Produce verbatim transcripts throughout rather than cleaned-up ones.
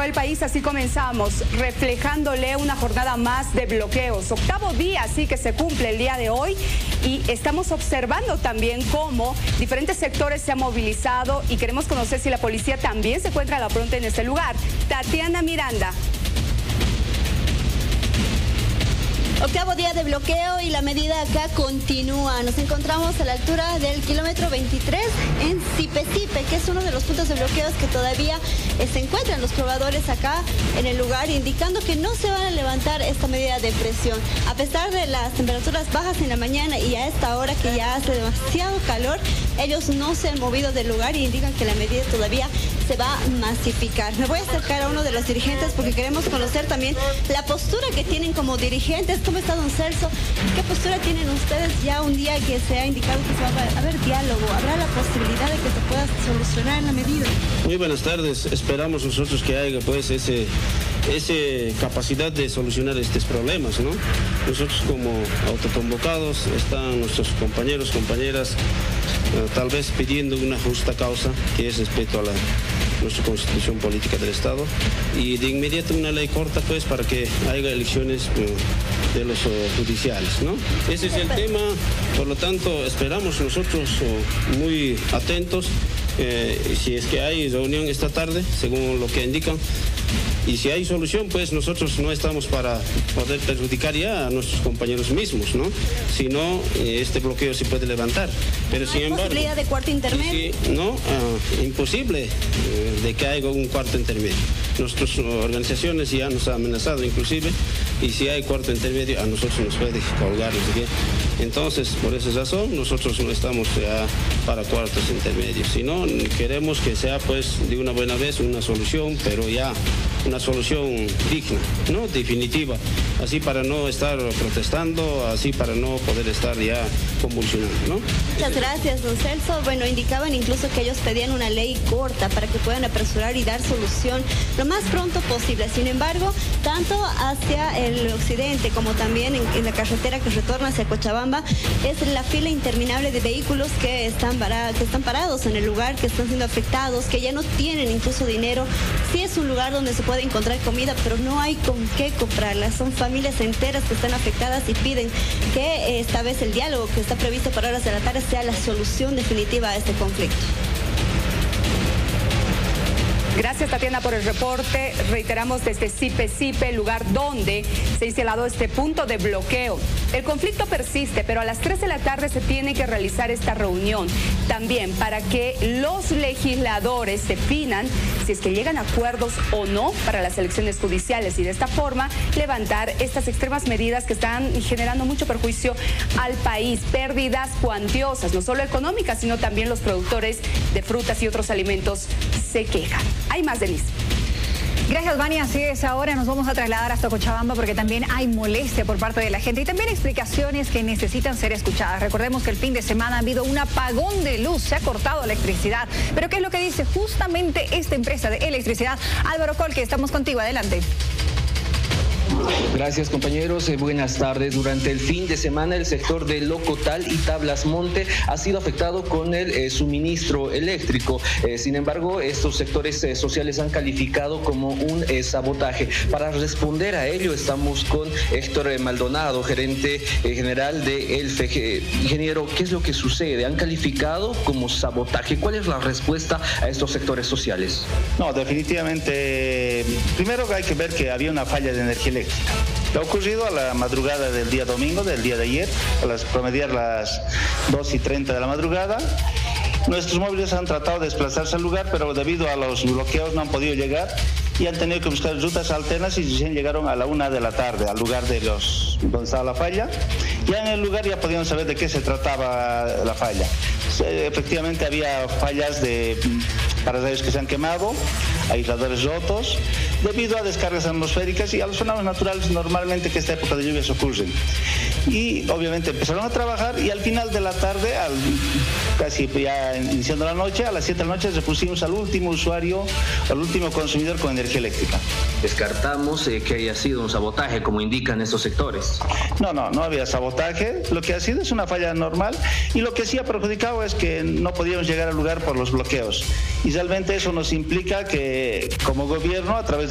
el país, así comenzamos, reflejándole una jornada más de bloqueos. Octavo día, sí, que se cumple el día de hoy, y estamos observando también cómo diferentes sectores se han movilizado y queremos conocer si la policía también se encuentra a la pronta en este lugar. Tatiana Miranda. Octavo día de bloqueo y la medida acá continúa. Nos encontramos a la altura del kilómetro veintitrés en Sipe-Sipe, que es uno de los puntos de bloqueos que todavía se encuentran los probadores acá en el lugar, indicando que no se van a levantar esta medida de presión. A pesar de las temperaturas bajas en la mañana y a esta hora que ya hace demasiado calor, ellos no se han movido del lugar y indican que la medida todavía se va a masificar. Me voy a acercar a uno de los dirigentes porque queremos conocer también la postura que tienen como dirigentes. ¿Cómo está, don Celso? ¿Qué postura tienen ustedes ya un día que se ha indicado que se va a haber diálogo? ¿Habrá la posibilidad de que se pueda solucionar la medida? Muy buenas tardes. Esperamos nosotros que haya pues ese, ese capacidad de solucionar estos problemas, ¿no? Nosotros como autoconvocados están nuestros compañeros, compañeras, eh, tal vez pidiendo una justa causa, que es respecto a la nuestra constitución política del Estado, y de inmediato una ley corta pues para que haya elecciones eh, de los eh, judiciales, ¿no? Ese es el tema, por lo tanto esperamos nosotros eh, muy atentos, eh, si es que hay reunión esta tarde, según lo que indican, y si hay solución, pues nosotros no estamos para poder perjudicar ya a nuestros compañeros mismos, ¿no? Si no, eh, este bloqueo se puede levantar. Pero sin embargo, posibilidad de cuarto intermedio? Si, no, uh, imposible uh, de que haya un cuarto intermedio. Nuestras organizaciones ya nos han amenazado inclusive, y si hay cuarto intermedio a nosotros nos puede colgar, no sé qué. Entonces, por esa razón, nosotros no estamos ya para cuartos intermedios, sino queremos que sea pues de una buena vez una solución, pero ya una solución digna, ¿no? Definitiva, así para no estar protestando, así para no poder estar ya convulsionando, ¿no? Muchas gracias, don Celso. Bueno, indicaban incluso que ellos pedían una ley corta para que puedan apresurar y dar solución lo más pronto posible. Sin embargo, tanto hacia el occidente como también en, en la carretera que retorna hacia Cochabamba, es la fila interminable de vehículos que están, para, que están parados en el lugar, que están siendo afectados, que ya no tienen incluso dinero. Sí es un lugar donde se puede encontrar comida, pero no hay con qué comprarla. Son familias enteras que están afectadas y piden que eh, esta vez el diálogo que está previsto para horas de la tarde sea la solución definitiva a este conflicto. Gracias, Tatiana, por el reporte. Reiteramos desde Sipe-Sipe, el lugar donde se ha instalado este punto de bloqueo. El conflicto persiste, pero a las tres de la tarde se tiene que realizar esta reunión. También para que los legisladores definan si es que llegan a acuerdos o no para las elecciones judiciales y de esta forma levantar estas extremas medidas que están generando mucho perjuicio al país. Pérdidas cuantiosas, no solo económicas, sino también los productores de frutas y otros alimentos se quejan. Hay más, Denise. Gracias, Vani. Así es, ahora nos vamos a trasladar hasta Cochabamba porque también hay molestia por parte de la gente y también explicaciones que necesitan ser escuchadas. Recordemos que el fin de semana ha habido un apagón de luz, se ha cortado electricidad. Pero ¿qué es lo que dice justamente esta empresa de electricidad? Álvaro Colque, estamos contigo, adelante. Gracias, compañeros, eh, buenas tardes. Durante el fin de semana el sector de Locotal y Tablas Monte ha sido afectado con el eh, suministro eléctrico. Eh, sin embargo, estos sectores eh, sociales han calificado como un eh, sabotaje. Para responder a ello estamos con Héctor eh, Maldonado, gerente eh, general de E L F E. Ingeniero, ¿qué es lo que sucede? ¿Han calificado como sabotaje? ¿Cuál es la respuesta a estos sectores sociales? No, definitivamente, primero hay que ver que había una falla de energía eléctrica. Ha ocurrido a la madrugada del día domingo, del día de ayer, a las promediar las dos y treinta de la madrugada. Nuestros móviles han tratado de desplazarse al lugar, pero debido a los bloqueos no han podido llegar y han tenido que buscar rutas alternas y recién llegaron a la una de la tarde al lugar de los donde estaba la falla. Ya en el lugar ya podían saber de qué se trataba la falla. Efectivamente había fallas de pararrayos que se han quemado, aisladores rotos, debido a descargas atmosféricas y a los fenómenos naturales normalmente que esta época de lluvias ocurren. Y obviamente empezaron a trabajar y al final de la tarde, al, casi ya iniciando la noche, a las siete de la noche repusimos al último usuario, al último consumidor con energía eléctrica. Descartamos eh, que haya sido un sabotaje, como indican estos sectores. No, no, no había sabotaje. Lo que ha sido es una falla normal y lo que sí ha perjudicado es que no podíamos llegar al lugar por los bloqueos. Y realmente eso nos implica que como gobierno, a través de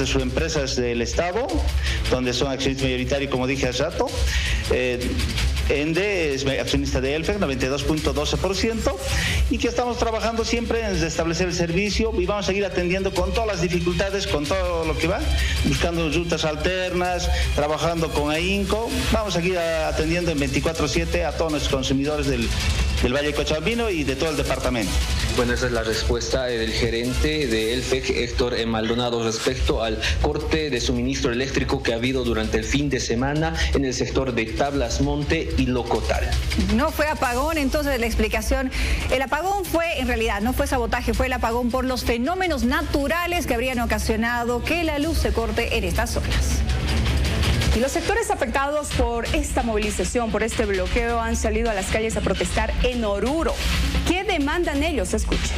de sus empresas del Estado, donde son accionistas mayoritarios, como dije hace rato. Eh, Ende es accionista de Elfec, noventa y dos punto doce por ciento, y que estamos trabajando siempre en restablecer el servicio y vamos a seguir atendiendo con todas las dificultades, con todo lo que va, buscando rutas alternas, trabajando con AINCO. Vamos a seguir atendiendo en veinticuatro siete a todos nuestros consumidores del, del Valle Cochabambino y de todo el departamento. Bueno, esa es la respuesta del gerente de Elfec, Héctor Maldonado, respecto al corte de suministro eléctrico que ha habido durante el fin de semana en el sector de Tablas Monte y Locotal. No fue apagón, entonces la explicación, el apagón fue, en realidad, no fue sabotaje, fue el apagón por los fenómenos naturales que habrían ocasionado que la luz se corte en estas zonas. Y los sectores afectados por esta movilización, por este bloqueo, han salido a las calles a protestar en Oruro. ¿Qué demandan ellos? Escuchen.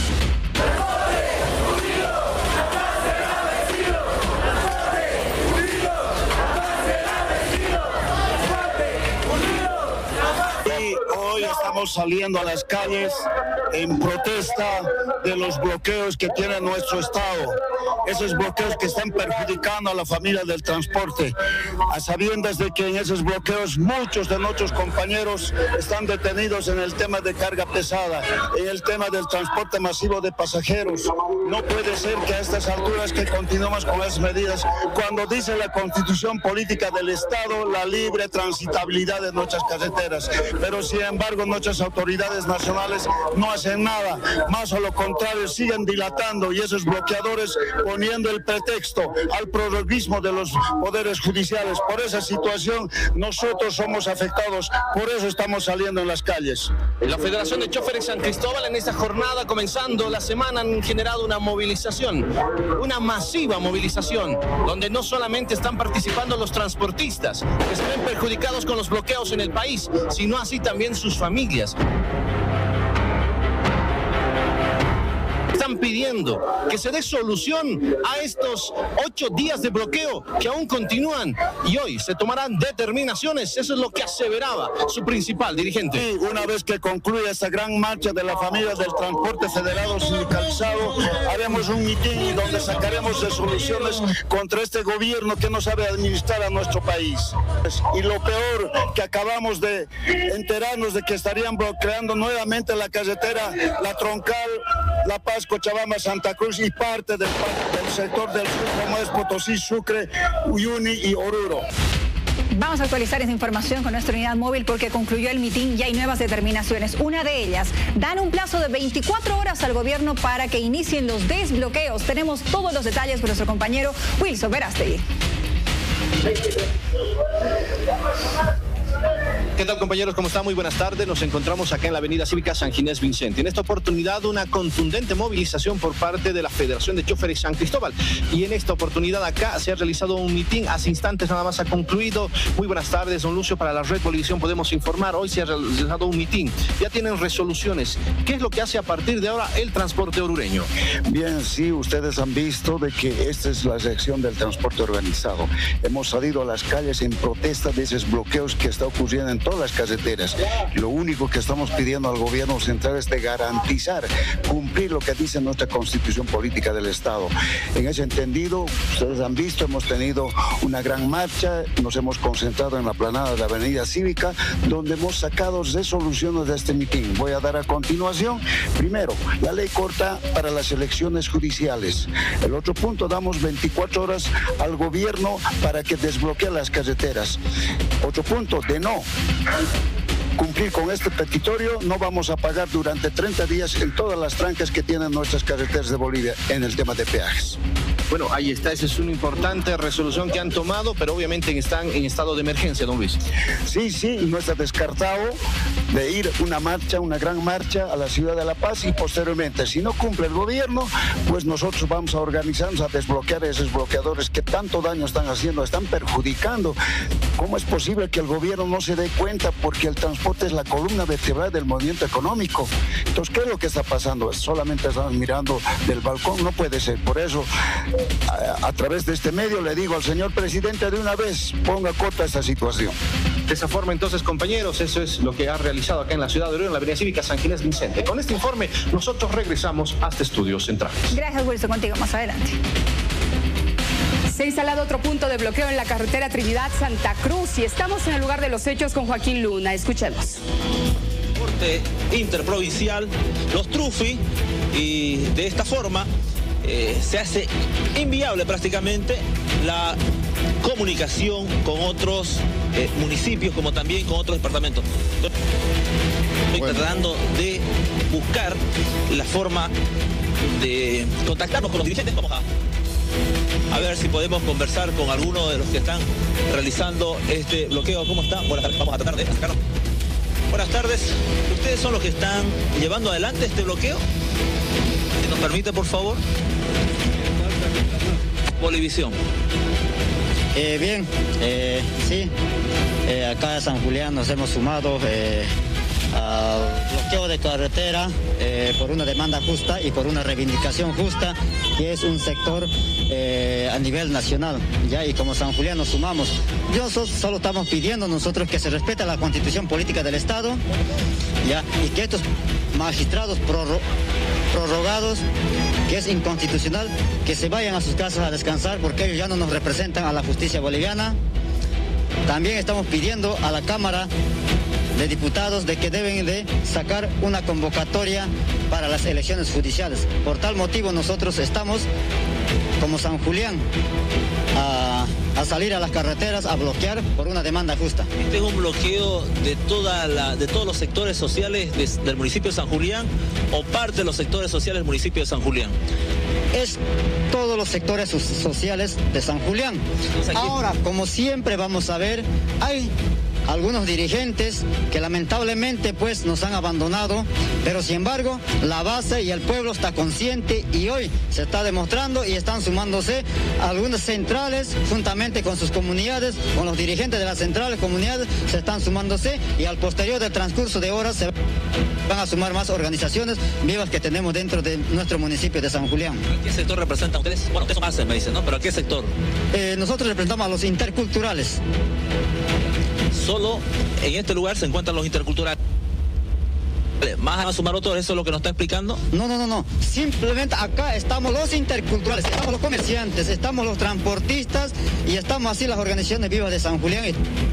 Hoy estamos saliendo a las calles en protesta de los bloqueos que tiene nuestro Estado. Esos bloqueos que están perjudicando a la familia del transporte, a sabiendas de que en esos bloqueos muchos de nuestros compañeros están detenidos en el tema de carga pesada, en el tema del transporte masivo de pasajeros. No puede ser que a estas alturas que continuemos con esas medidas, cuando dice la Constitución Política del Estado la libre transitabilidad de nuestras carreteras, pero sin embargo nuestras autoridades nacionales no hacen nada, más a lo contrario siguen dilatando, y esos bloqueadores poniendo el pretexto al prorroguismo de los poderes judiciales. Por esa situación nosotros somos afectados, por eso estamos saliendo en las calles. La Federación de Choferes San Cristóbal en esta jornada, comenzando la semana, han generado una movilización, una masiva movilización, donde no solamente están participando los transportistas, que se ven perjudicados con los bloqueos en el país, sino así también sus familias. Están pidiendo que se dé solución a estos ocho días de bloqueo que aún continúan, y hoy se tomarán determinaciones. Eso es lo que aseveraba su principal dirigente. Sí, una vez que concluya esta gran marcha de la familia del transporte federado sindicalizado, haremos un mitin donde sacaremos resoluciones contra este gobierno que no sabe administrar a nuestro país. Y lo peor, que acabamos de enterarnos de que estarían bloqueando nuevamente la carretera, la troncal, La Paz, Cochabamba, Santa Cruz y parte del, del sector del sur, como es Potosí, Sucre, Uyuni y Oruro. Vamos a actualizar esa información con nuestra unidad móvil porque concluyó el mitin y hay nuevas determinaciones. Una de ellas, dan un plazo de veinticuatro horas al gobierno para que inicien los desbloqueos. Tenemos todos los detalles con nuestro compañero Wilson Verástegui. ¿Qué tal, compañeros? ¿Cómo están? Muy buenas tardes. Nos encontramos acá en la avenida Cívica San Ginés Vicente. En esta oportunidad, una contundente movilización por parte de la Federación de Choferes San Cristóbal. Y en esta oportunidad acá se ha realizado un mitin. Hace instantes nada más ha concluido. Muy buenas tardes, don Lucio. Para la Red Bolivisión podemos informar. Hoy se ha realizado un mitin. Ya tienen resoluciones. ¿Qué es lo que hace a partir de ahora el transporte orureño? Bien, sí, ustedes han visto de que esta es la reacción del transporte organizado. Hemos salido a las calles en protesta de esos bloqueos que está ocurriendo en todas las carreteras. Lo único que estamos pidiendo al gobierno central es de garantizar, cumplir lo que dice nuestra Constitución Política del Estado. En ese entendido, ustedes han visto, hemos tenido una gran marcha, nos hemos concentrado en la planada de la Avenida Cívica, donde hemos sacado resoluciones de este mitin. Voy a dar a continuación, primero, la ley corta para las elecciones judiciales. El otro punto, damos veinticuatro horas al gobierno para que desbloquee las carreteras. Otro punto, de no cumplir con este petitorio, no vamos a pagar durante treinta días en todas las trancas que tienen nuestras carreteras de Bolivia en el tema de peajes. Bueno, ahí está, esa es una importante resolución que han tomado, pero obviamente están en estado de emergencia, don Luis. Sí, sí, no está descartado de ir una marcha, una gran marcha a la ciudad de La Paz y posteriormente, si no cumple el gobierno, pues nosotros vamos a organizarnos a desbloquear esos bloqueadores que tanto daño están haciendo, están perjudicando. ¿Cómo es posible que el gobierno no se dé cuenta? Porque el transporte es la columna vertebral del movimiento económico. Entonces, ¿qué es lo que está pasando? Solamente estamos mirando del balcón, no puede ser. Por eso, a, a través de este medio le digo al señor presidente de una vez, ponga corta esta situación. De esa forma, entonces, compañeros, eso es lo que ha realizado acá en la ciudad de Oruro, en la avenida Cívica San Ginés Vicente. Con este informe, nosotros regresamos hasta Estudios Centrales. Gracias, Wilson. Contigo más adelante. Se ha instalado otro punto de bloqueo en la carretera Trinidad-Santa Cruz y estamos en el lugar de los hechos con Joaquín Luna. Escuchemos. Transporte interprovincial, los Trufi, y de esta forma eh, se hace inviable prácticamente la comunicación con otros eh, municipios, como también con otros departamentos. Estoy bueno. tratando de buscar la forma de contactarnos con los dirigentes. Vamos a, a ver si podemos conversar con alguno de los que están realizando este bloqueo. ¿Cómo está? Buenas tardes. Vamos a tratar de sacarlo. Buenas tardes. ¿Ustedes son los que están llevando adelante este bloqueo? Si nos permite, por favor. Bolivisión. Eh, bien, eh, sí. Eh, acá en San Julián nos hemos sumado eh, al bloqueo de carretera eh, por una demanda justa y por una reivindicación justa, que es un sector eh, a nivel nacional, ya, y como San Julián nos sumamos. Yo so, solo estamos pidiendo nosotros que se respete la Constitución Política del Estado, ya, y que estos magistrados prorro, prorrogados, que es inconstitucional, que se vayan a sus casas a descansar, porque ellos ya no nos representan a la justicia boliviana. También estamos pidiendo a la Cámara de Diputados de que deben de sacar una convocatoria para las elecciones judiciales. Por tal motivo nosotros estamos, como San Julián, a, a salir a las carreteras a bloquear por una demanda justa. ¿Este es un bloqueo de, toda la, de todos los sectores sociales de, del municipio de San Julián o parte de los sectores sociales del municipio de San Julián? Es todos los sectores sociales de San Julián. Ahora, como siempre vamos a ver, hay algunos dirigentes que lamentablemente pues nos han abandonado, pero sin embargo la base y el pueblo está consciente y hoy se está demostrando y están sumándose algunas centrales juntamente con sus comunidades, con los dirigentes de las centrales comunidades, se están sumándose y al posterior del transcurso de horas se van a sumar más organizaciones vivas que tenemos dentro de nuestro municipio de San Julián. ¿A qué sector representan ustedes? Bueno, ustedes son más, me dicen, ¿no? ¿Pero a qué sector? Eh, nosotros representamos a los interculturales. Solo en este lugar se encuentran los interculturales. ¿Más a sumar otros? ¿Eso es lo que nos está explicando? No, no, no, no. Simplemente acá estamos los interculturales, estamos los comerciantes, estamos los transportistas y estamos así las organizaciones vivas de San Julián.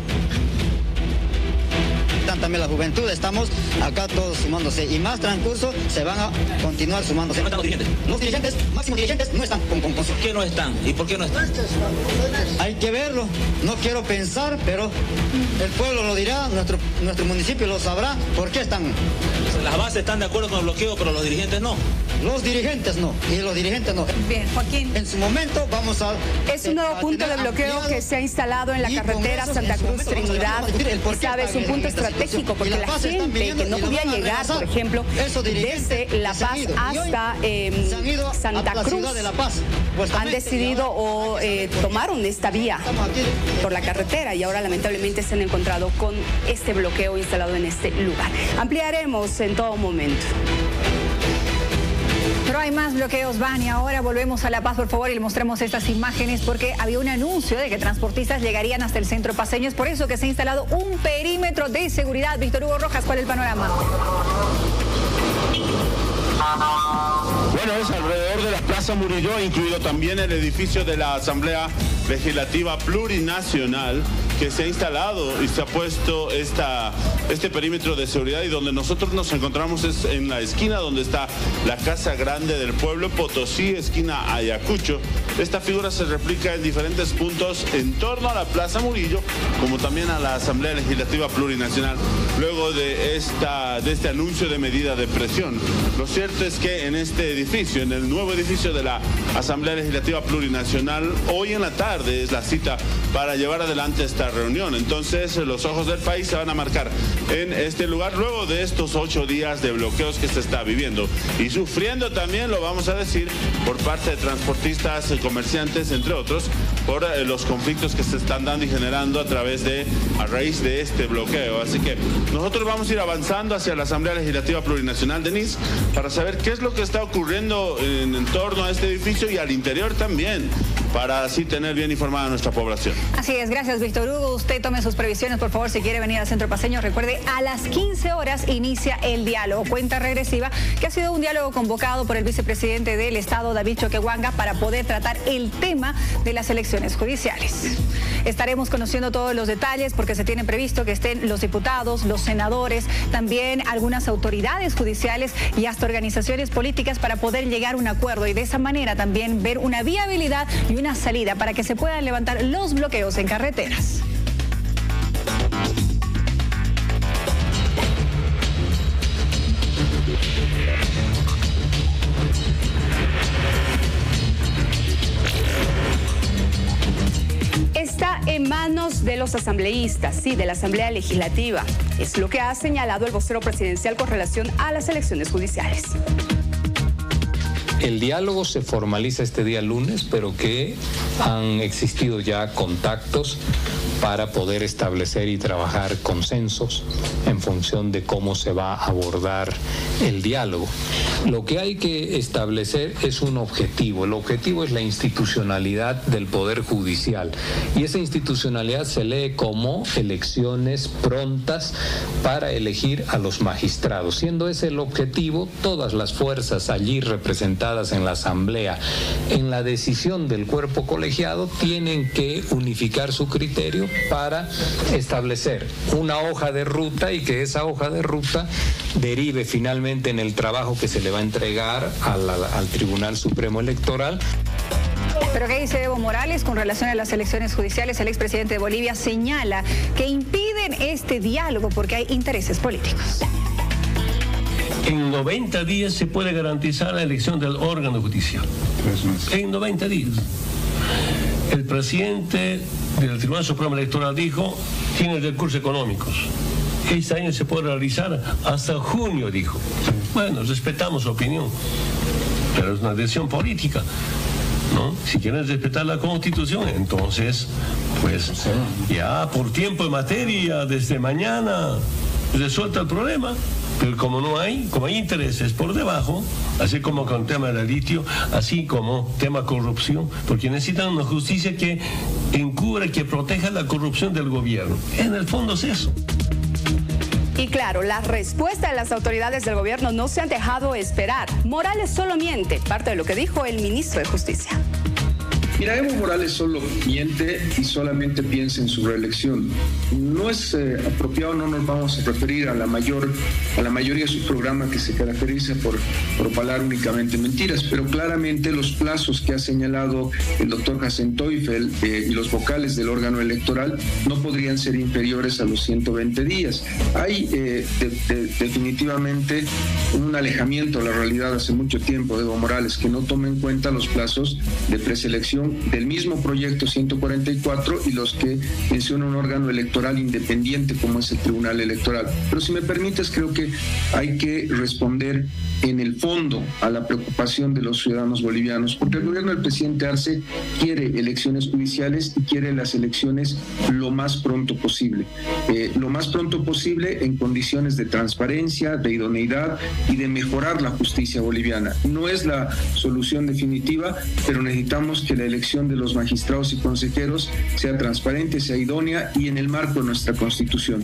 También la juventud, estamos acá todos sumándose y más transcurso se van a continuar sumándose. ¿No están los dirigentes? Los dirigentes, máximos dirigentes, no están con, con, con... ¿Por qué no están? ¿Y por qué no están? Hay que verlo, no quiero pensar, pero el pueblo lo dirá, nuestro, nuestro municipio lo sabrá, ¿por qué están? Entonces, las bases están de acuerdo con el bloqueo, pero los dirigentes no. Los dirigentes no, y los dirigentes no. Bien, Joaquín. En su momento vamos a... Es un nuevo punto de bloqueo que se ha instalado en la carretera Santa Cruz-Trinidad. Sabes, un punto estratégico, porque la gente que no podía llegar, por ejemplo, desde La Paz hasta eh, Santa Cruz, han decidido o eh, tomaron esta vía por la carretera y ahora lamentablemente se han encontrado con este bloqueo instalado en este lugar. Ampliaremos en todo momento. Pero hay más bloqueos, Vani. Ahora volvemos a La Paz, por favor, y le mostramos estas imágenes porque había un anuncio de que transportistas llegarían hasta el centro paseño. Es por eso que se ha instalado un perímetro de seguridad. Víctor Hugo Rojas, ¿cuál es el panorama? Bueno, es alrededor de la Plaza Murillo, incluido también el edificio de la Asamblea Legislativa Plurinacional, que se ha instalado y se ha puesto esta, este perímetro de seguridad, y donde nosotros nos encontramos es en la esquina donde está la Casa Grande del Pueblo Potosí, esquina Ayacucho. Esta figura se replica en diferentes puntos en torno a la Plaza Murillo, como también a la Asamblea Legislativa Plurinacional, luego de, esta, de este anuncio de medida de presión. Lo cierto es que en este edificio, en el nuevo edificio de la Asamblea Legislativa Plurinacional, hoy en la tarde es la cita para llevar adelante esta reunión. Entonces los ojos del país se van a marcar en este lugar luego de estos ocho días de bloqueos que se está viviendo y sufriendo también, lo vamos a decir, por parte de transportistas, comerciantes, entre otros, por eh, los conflictos que se están dando y generando a través de, a raíz de este bloqueo. Así que nosotros vamos a ir avanzando hacia la Asamblea Legislativa Plurinacional, Denise, para saber qué es lo que está ocurriendo en, en torno a este edificio y al interior también, para así tener bien informada a nuestra población. Así es, gracias Víctor Hugo. Usted tome sus previsiones, por favor, si quiere venir al Centro Paceño. Recuerde, a las quince horas inicia el diálogo, cuenta regresiva, que ha sido un diálogo convocado por el vicepresidente del Estado, David Choquehuanca, para poder tratar el tema de las elecciones judiciales. Estaremos conociendo todos los detalles porque se tiene previsto que estén los diputados, los senadores, también algunas autoridades judiciales y hasta organizaciones políticas para poder llegar a un acuerdo y de esa manera también ver una viabilidad y una salida para que se puedan levantar los bloqueos en carreteras. Está en manos de los asambleístas, sí, de la Asamblea Legislativa. Es lo que ha señalado el vocero presidencial con relación a las elecciones judiciales. El diálogo se formaliza este día lunes, pero que han existido ya contactos para poder establecer y trabajar consensos en función de cómo se va a abordar el diálogo. Lo que hay que establecer es un objetivo. El objetivo es la institucionalidad del Poder Judicial y esa institucionalidad se lee como elecciones prontas para elegir a los magistrados. Siendo ese el objetivo, todas las fuerzas allí representadas en la Asamblea, en la decisión del cuerpo colegiado, tienen que unificar su criterio para establecer una hoja de ruta y que esa hoja de ruta derive finalmente en el trabajo que se le va a entregar al, al Tribunal Supremo Electoral. Pero ¿qué dice Evo Morales con relación a las elecciones judiciales? El expresidente de Bolivia señala que impiden este diálogo porque hay intereses políticos. En noventa días se puede garantizar la elección del órgano judicial. En noventa días. El presidente del Tribunal Supremo Electoral dijo, tiene recursos económicos. Este año se puede realizar hasta junio, dijo. Bueno, respetamos su opinión, pero es una decisión política, ¿no? Si quieren respetar la Constitución, entonces, pues, ya por tiempo y materia, desde mañana, resuelta el problema. Pero como no hay, como hay intereses por debajo, así como con el tema del litio, así como tema corrupción, porque necesitan una justicia que encubra, que proteja la corrupción del gobierno. En el fondo es eso. Y claro, la respuesta de las autoridades del gobierno no se han dejado esperar. Morales solo miente, parte de lo que dijo el ministro de Justicia. Mira, Evo Morales solo miente y solamente piensa en su reelección. No es eh, apropiado, no nos vamos a referir a la mayor, a la mayoría de su programa que se caracteriza por propalar únicamente mentiras, pero claramente los plazos que ha señalado el doctor Hassan Teufel eh, y los vocales del órgano electoral no podrían ser inferiores a los ciento veinte días. Hay eh, de, de, definitivamente un alejamiento a la realidad hace mucho tiempo de Evo Morales, que no toma en cuenta los plazos de preselección del mismo proyecto ciento cuarenta y cuatro y los que menciona un órgano electoral independiente como es el Tribunal Electoral. Pero si me permites, creo que hay que responder en el fondo a la preocupación de los ciudadanos bolivianos, porque el gobierno del presidente Arce quiere elecciones judiciales y quiere las elecciones lo más pronto posible. Eh, lo más pronto posible en condiciones de transparencia, de idoneidad y de mejorar la justicia boliviana. No es la solución definitiva, pero necesitamos que la elección de los magistrados y consejeros sea transparente, sea idónea y en el marco de nuestra Constitución.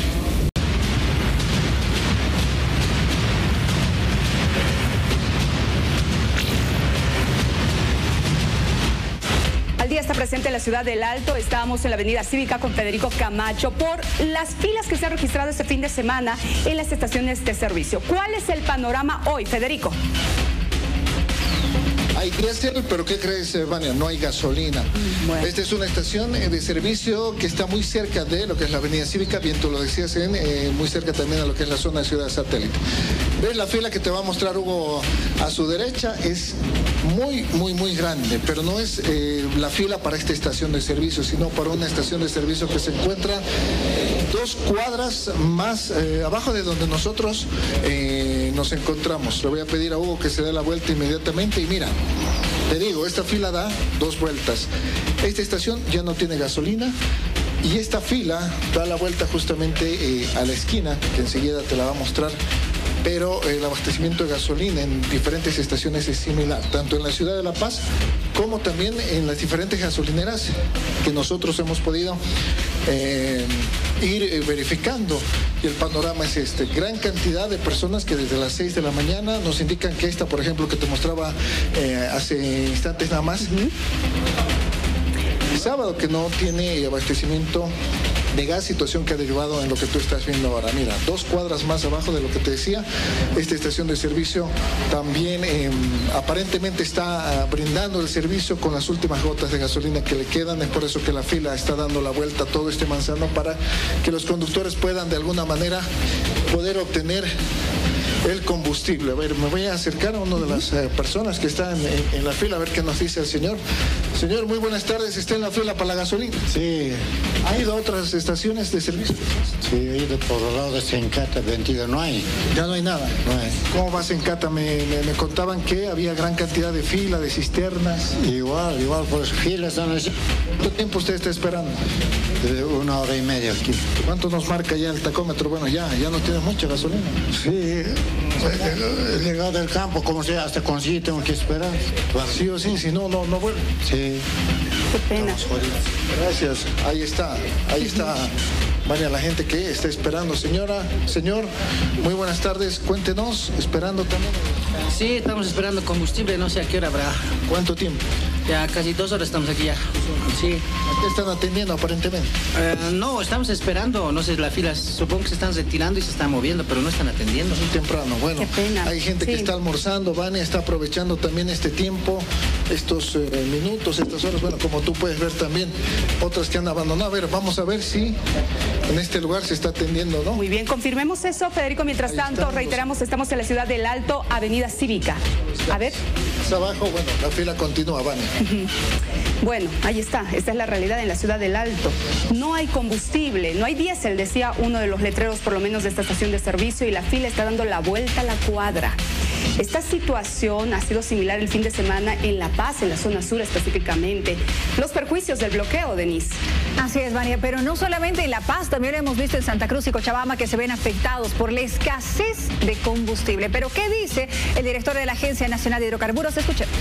Está presente en la ciudad del Alto. Estábamos en la avenida Cívica con Federico Camacho por las filas que se han registrado este fin de semana en las estaciones de servicio. ¿Cuál es el panorama hoy, Federico? Hay diésel, pero ¿qué crees, Vania? No hay gasolina. Bueno. Esta es una estación de servicio que está muy cerca de lo que es la avenida Cívica, bien tú lo decías, en, eh, muy cerca también a lo que es la zona de Ciudad Satélite. ¿Ves la fila que te va a mostrar Hugo a su derecha? Es muy, muy, muy grande, pero no es eh, la fila para esta estación de servicio, sino para una estación de servicio que se encuentra dos cuadras más eh, abajo de donde nosotros eh, nos encontramos. Le voy a pedir a Hugo que se dé la vuelta inmediatamente y mira, te digo, esta fila da dos vueltas. Esta estación ya no tiene gasolina y esta fila da la vuelta justamente eh, a la esquina, que enseguida te la va a mostrar pero el abastecimiento de gasolina en diferentes estaciones es similar, tanto en la ciudad de La Paz como también en las diferentes gasolineras que nosotros hemos podido eh, ir eh, verificando. Y el panorama es este, gran cantidad de personas que desde las seis de la mañana nos indican que esta, por ejemplo, que te mostraba eh, hace instantes nada más, uh-huh. el sábado que no tiene abastecimiento de gas, situación que ha derivado en lo que tú estás viendo ahora. Mira, dos cuadras más abajo de lo que te decía, esta estación de servicio también eh, aparentemente está uh, brindando el servicio con las últimas gotas de gasolina que le quedan. Es por eso que la fila está dando la vuelta a todo este manzano para que los conductores puedan de alguna manera poder obtener el combustible. A ver, me voy a acercar a una de las eh, personas que están en, en la fila a ver qué nos dice el señor. Señor, muy buenas tardes. ¿Está en la fila para la gasolina? Sí. ¿Ha ido a otras estaciones de servicio? Sí, he ido por el lado de Sencata, veintidós, no hay. Ya no hay nada. No hay. ¿Cómo va Sencata? Me, me, me contaban que había gran cantidad de fila, de cisternas. Igual, igual, pues filas están así. ¿Cuánto tiempo usted está esperando? De una hora y media aquí. ¿Cuánto nos marca ya el tacómetro? Bueno, ya, ya no tiene mucha gasolina. Sí, he llegado del campo, como sea, hasta consigue tengo que esperar. Sí o sí, si no, no, no vuelve. Sí. Qué pena. Gracias, ahí está, ahí está. Vaya la gente que está esperando. Señora, señor, muy buenas tardes. Cuéntenos, esperando también. Sí, estamos esperando combustible, no sé a qué hora habrá. ¿Cuánto tiempo? Ya casi dos horas estamos aquí ya. Sí. ¿A qué están atendiendo aparentemente? Uh, no, estamos esperando, no sé, la fila, supongo que se están retirando y se están moviendo, pero no están atendiendo. Muy temprano, bueno. Qué pena. Hay gente sí. que está almorzando, Vania está aprovechando también este tiempo, estos eh, minutos, estas horas, bueno, como tú puedes ver también, otras que han abandonado. A ver, vamos a ver si en este lugar se está atendiendo, ¿no? Muy bien, confirmemos eso, Federico. Mientras Ahí tanto, estamos. reiteramos, estamos en la ciudad del Alto, Avenida Cívica. A ver. Más abajo, bueno, la fila continúa, Vania. Bueno, ahí está, esta es la realidad en la ciudad del Alto. No hay combustible, no hay diésel, decía uno de los letreros por lo menos de esta estación de servicio, y la fila está dando la vuelta a la cuadra. Esta situación ha sido similar el fin de semana en La Paz, en la zona sur específicamente. Los perjuicios del bloqueo, Denise. Así es, Vania, pero no solamente en La Paz, también lo hemos visto en Santa Cruz y Cochabamba, que se ven afectados por la escasez de combustible. Pero ¿qué dice el director de la Agencia Nacional de Hidrocarburos? Escuchemos.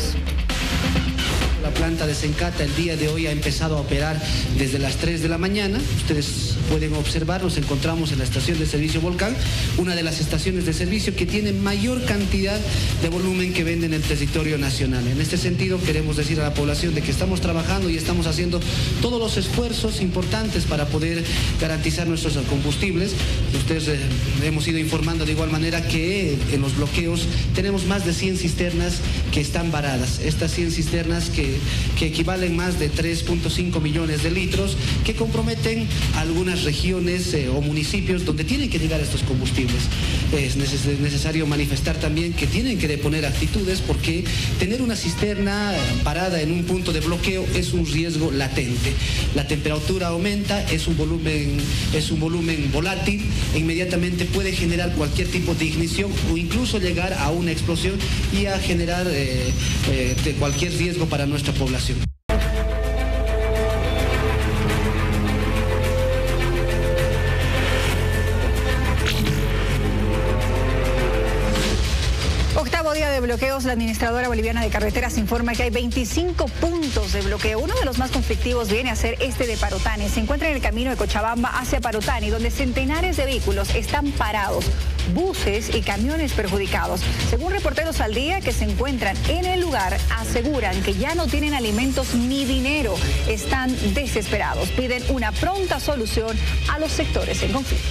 La planta de Sencata el día de hoy ha empezado a operar desde las tres de la mañana. Ustedes pueden observar, nos encontramos en la estación de servicio Volcán, una de las estaciones de servicio que tiene mayor cantidad de volumen que vende en el territorio nacional. En este sentido, queremos decir a la población de que estamos trabajando y estamos haciendo todos los esfuerzos importantes para poder garantizar nuestros combustibles. Ustedes eh, hemos ido informando de igual manera que en los bloqueos tenemos más de cien cisternas que están varadas. Estas cien cisternas que que equivalen más de tres punto cinco millones de litros, que comprometen a algunas regiones eh, o municipios donde tienen que llegar estos combustibles. Es neces necesario manifestar también que tienen que deponer actitudes, porque tener una cisterna parada en un punto de bloqueo es un riesgo latente. La temperatura aumenta, es un volumen, es un volumen volátil e inmediatamente puede generar cualquier tipo de ignición o incluso llegar a una explosión y a generar eh, eh, de cualquier riesgo para nuestra población. Octavo día de bloqueos, la administradora boliviana de carreteras informa que hay veinticinco puntos de bloqueo. Uno de los más conflictivos viene a ser este de Parotani. Se encuentra en el camino de Cochabamba hacia Parotani, donde centenares de vehículos están parados, buses y camiones perjudicados. Según Reporteros al Día que se encuentran en el lugar, aseguran que ya no tienen alimentos ni dinero. Están desesperados. Piden una pronta solución a los sectores en conflicto.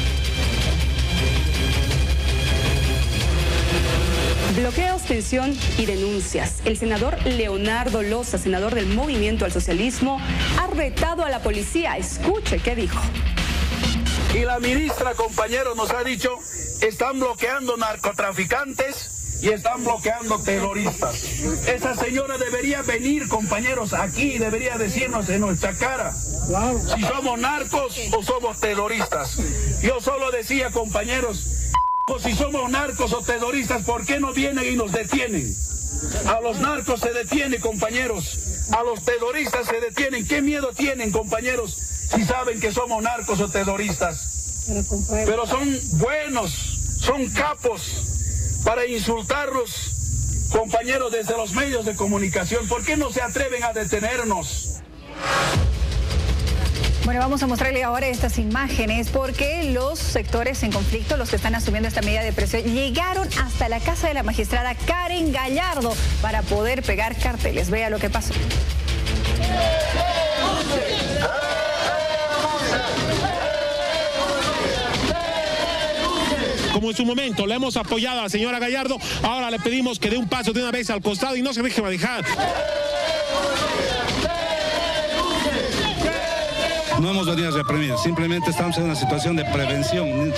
Bloqueos, tensión y denuncias. El senador Leonardo Loza, senador del Movimiento al Socialismo, ha retado a la policía. Escuche qué dijo. Y la ministra, compañero, nos ha dicho, están bloqueando narcotraficantes y están bloqueando terroristas. Esa señora debería venir, compañeros, aquí y debería decirnos en nuestra cara si somos narcos o somos terroristas. Yo solo decía, compañeros, si somos narcos o terroristas, ¿por qué no vienen y nos detienen? A los narcos se detiene, compañeros. A los terroristas se detienen. ¿Qué miedo tienen, compañeros, si saben que somos narcos o terroristas? Pero son buenos, son capos para insultarlos, compañeros desde los medios de comunicación. ¿Por qué no se atreven a detenernos? Bueno, vamos a mostrarle ahora estas imágenes porque los sectores en conflicto, los que están asumiendo esta medida de presión, llegaron hasta la casa de la magistrada Karen Gallardo para poder pegar carteles. Vea lo que pasó. Como en su momento le hemos apoyado a la señora Gallardo, ahora le pedimos que dé un paso de una vez al costado y no se deje manejar. No hemos venido a reprimir, simplemente estamos en una situación de prevención.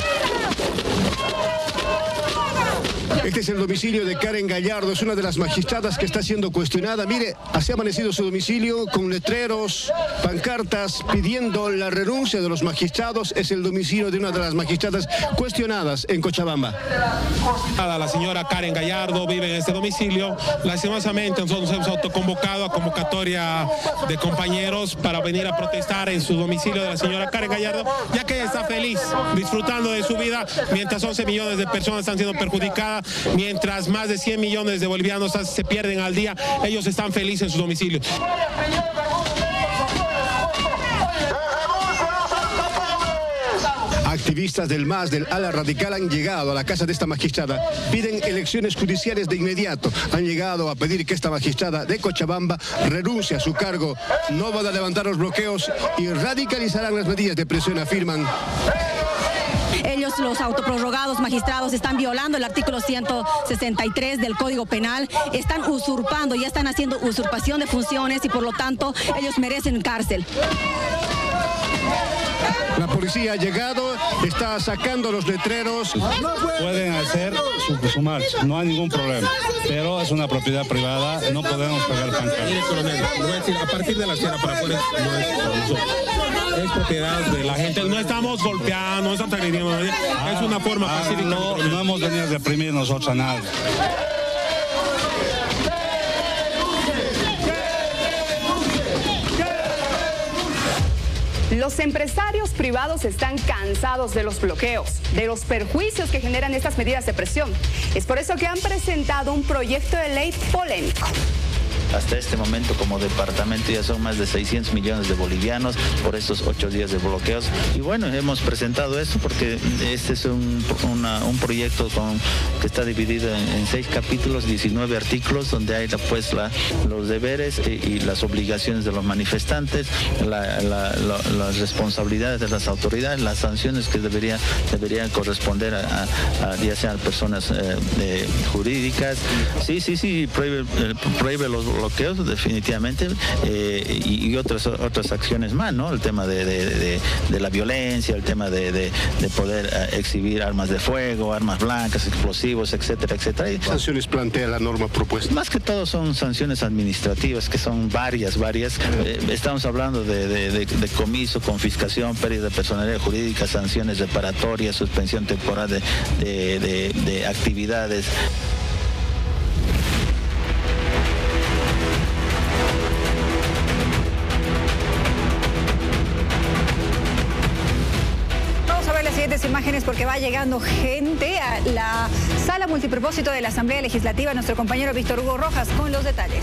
Este es el domicilio de Karen Gallardo, es una de las magistradas que está siendo cuestionada. Mire, así ha amanecido su domicilio con letreros, pancartas pidiendo la renuncia de los magistrados. Es el domicilio de una de las magistradas cuestionadas en Cochabamba. La señora Karen Gallardo vive en este domicilio. Lastimosamente nosotros hemos autoconvocado a convocatoria de compañeros para venir a protestar en su domicilio de la señora Karen Gallardo, ya que ella está feliz, disfrutando de su vida, mientras once millones de personas están siendo perjudicadas. Mientras más de cien millones de bolivianos se pierden al día, ellos están felices en sus domicilios. Activistas del M A S, del ala radical, han llegado a la casa de esta magistrada. Piden elecciones judiciales de inmediato. Han llegado a pedir que esta magistrada de Cochabamba renuncie a su cargo. No van a levantar los bloqueos y radicalizarán las medidas de presión, afirman. Ellos, los autoprorrogados magistrados, están violando el artículo ciento sesenta y tres del Código Penal, están usurpando, ya están haciendo usurpación de funciones y por lo tanto ellos merecen cárcel. La policía ha llegado, está sacando los letreros. Pueden hacer su, su marcha, no hay ningún problema, pero es una propiedad privada, no podemos pegar pancartas. Mire, coronel, voy a decir, a partir de la sierra para afuera no es para nosotros. Es propiedad de la gente, no estamos golpeando, no estamos agrediendo, ah, es una forma ah, pacífica. No, no hemos venido a reprimir nosotros a nadie. Los empresarios privados están cansados de los bloqueos, de los perjuicios que generan estas medidas de presión. Es por eso que han presentado un proyecto de ley polémico. Hasta este momento como departamento ya son más de seiscientos millones de bolivianos por estos ocho días de bloqueos. Y bueno, hemos presentado esto porque este es un, una, un proyecto con, que está dividido en, en seis capítulos, diecinueve artículos, donde hay pues la, los deberes y, y las obligaciones de los manifestantes, la, la, la, las responsabilidades de las autoridades, las sanciones que deberían deberían corresponder a, a, a ya sean personas eh, eh, jurídicas. Sí, sí, sí, prohíbe, eh, prohíbe los bloqueos definitivamente eh, y, y otras otras acciones más, ¿no? El tema de, de, de, de la violencia, el tema de, de, de poder uh, exhibir armas de fuego, armas blancas, explosivos, etcétera, etcétera. ¿Qué sanciones plantea la norma propuesta? Más que todo son sanciones administrativas, que son varias, varias. Eh, estamos hablando de, de, de, de comiso, confiscación, pérdida de personalidad jurídica, sanciones reparatorias, suspensión temporal de, de, de, de actividades. Imágenes porque va llegando gente a la sala multipropósito de la Asamblea Legislativa. Nuestro compañero Víctor Hugo Rojas con los detalles.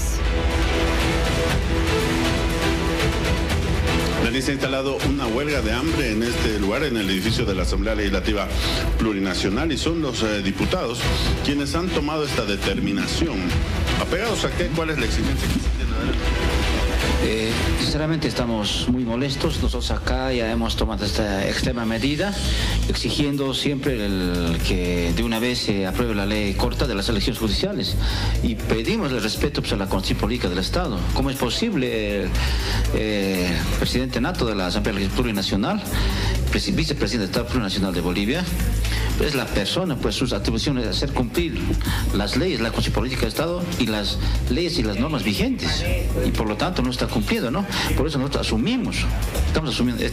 La ley se ha instalado una huelga de hambre en este lugar, en el edificio de la Asamblea Legislativa Plurinacional, y son los eh, diputados quienes han tomado esta determinación. ¿Apegados a qué? ¿Cuál es la exigencia que se tiene? Eh, sinceramente estamos muy molestos. Nosotros acá ya hemos tomado esta extrema medida, exigiendo siempre el que de una vez se apruebe la ley corta de las elecciones judiciales y pedimos el respeto pues, a la Constitución Política del Estado. ¿Cómo es posible el eh, presidente nato de la Asamblea Legislativa Plurinacional, vicepresidente del Estado Plurinacional de Bolivia, es la persona, pues sus atribuciones es hacer cumplir las leyes, la Constitución Política del Estado y las leyes y las normas vigentes, y por lo tanto no está cumpliendo, ¿no? Por eso nosotros asumimos, estamos asumiendo estas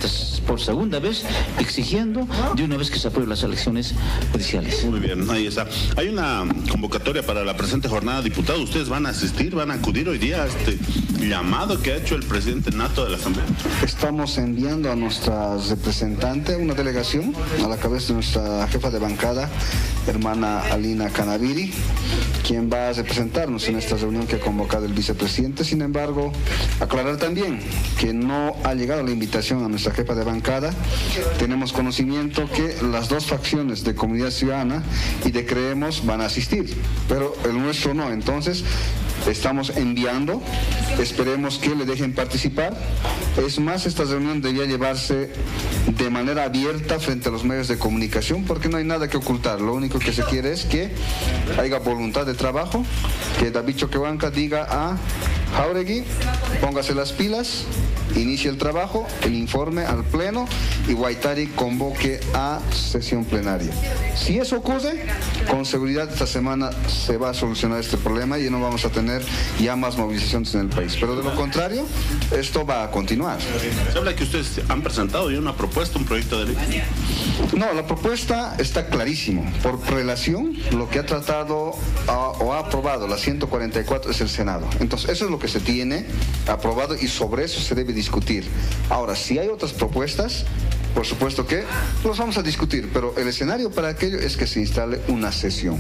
por segunda vez exigiendo de una vez que se aprueben las elecciones judiciales. Muy bien, ahí está. Hay una convocatoria para la presente jornada, diputados. ¿Ustedes van a asistir, van a acudir hoy día a este llamado que ha hecho el presidente nato de la Asamblea? Estamos enviando a nuestra representante una delegación a la cabeza de nuestra jefa de bancada, hermana Alina Canaviri, quien va a representarnos en esta reunión que ha convocado el vicepresidente. Sin embargo, aclarar también que no ha llegado la invitación a nuestra jefa de bancada. Tenemos conocimiento que las dos facciones de Comunidad Ciudadana y de Creemos van a asistir, pero el nuestro no. Entonces, estamos enviando, esperemos que le dejen participar. Es más, esta reunión debía llevarse de manera abierta frente a los medios de comunicación, porque no hay nada que ocultar. Lo único que se quiere es que haya voluntad de trabajo, que David Choquehuanca diga a Jáuregui, póngase las pilas, inicie el trabajo, el informe al pleno y Guaitari convoque a sesión plenaria. Si eso ocurre, con seguridad esta semana se va a solucionar este problema y no vamos a tener ya más movilizaciones en el país. Pero de lo contrario, esto va a continuar. Se habla que ustedes han presentado ya una propuesta, un proyecto de ley. No, la propuesta está clarísimo. Por prelación, lo que ha tratado a, o ha aprobado la ciento cuarenta y cuatro es el Senado. Entonces, eso es lo que se tiene aprobado y sobre eso se debe discutir. Ahora, si hay otras propuestas, por supuesto que los vamos a discutir, pero el escenario para aquello es que se instale una sesión.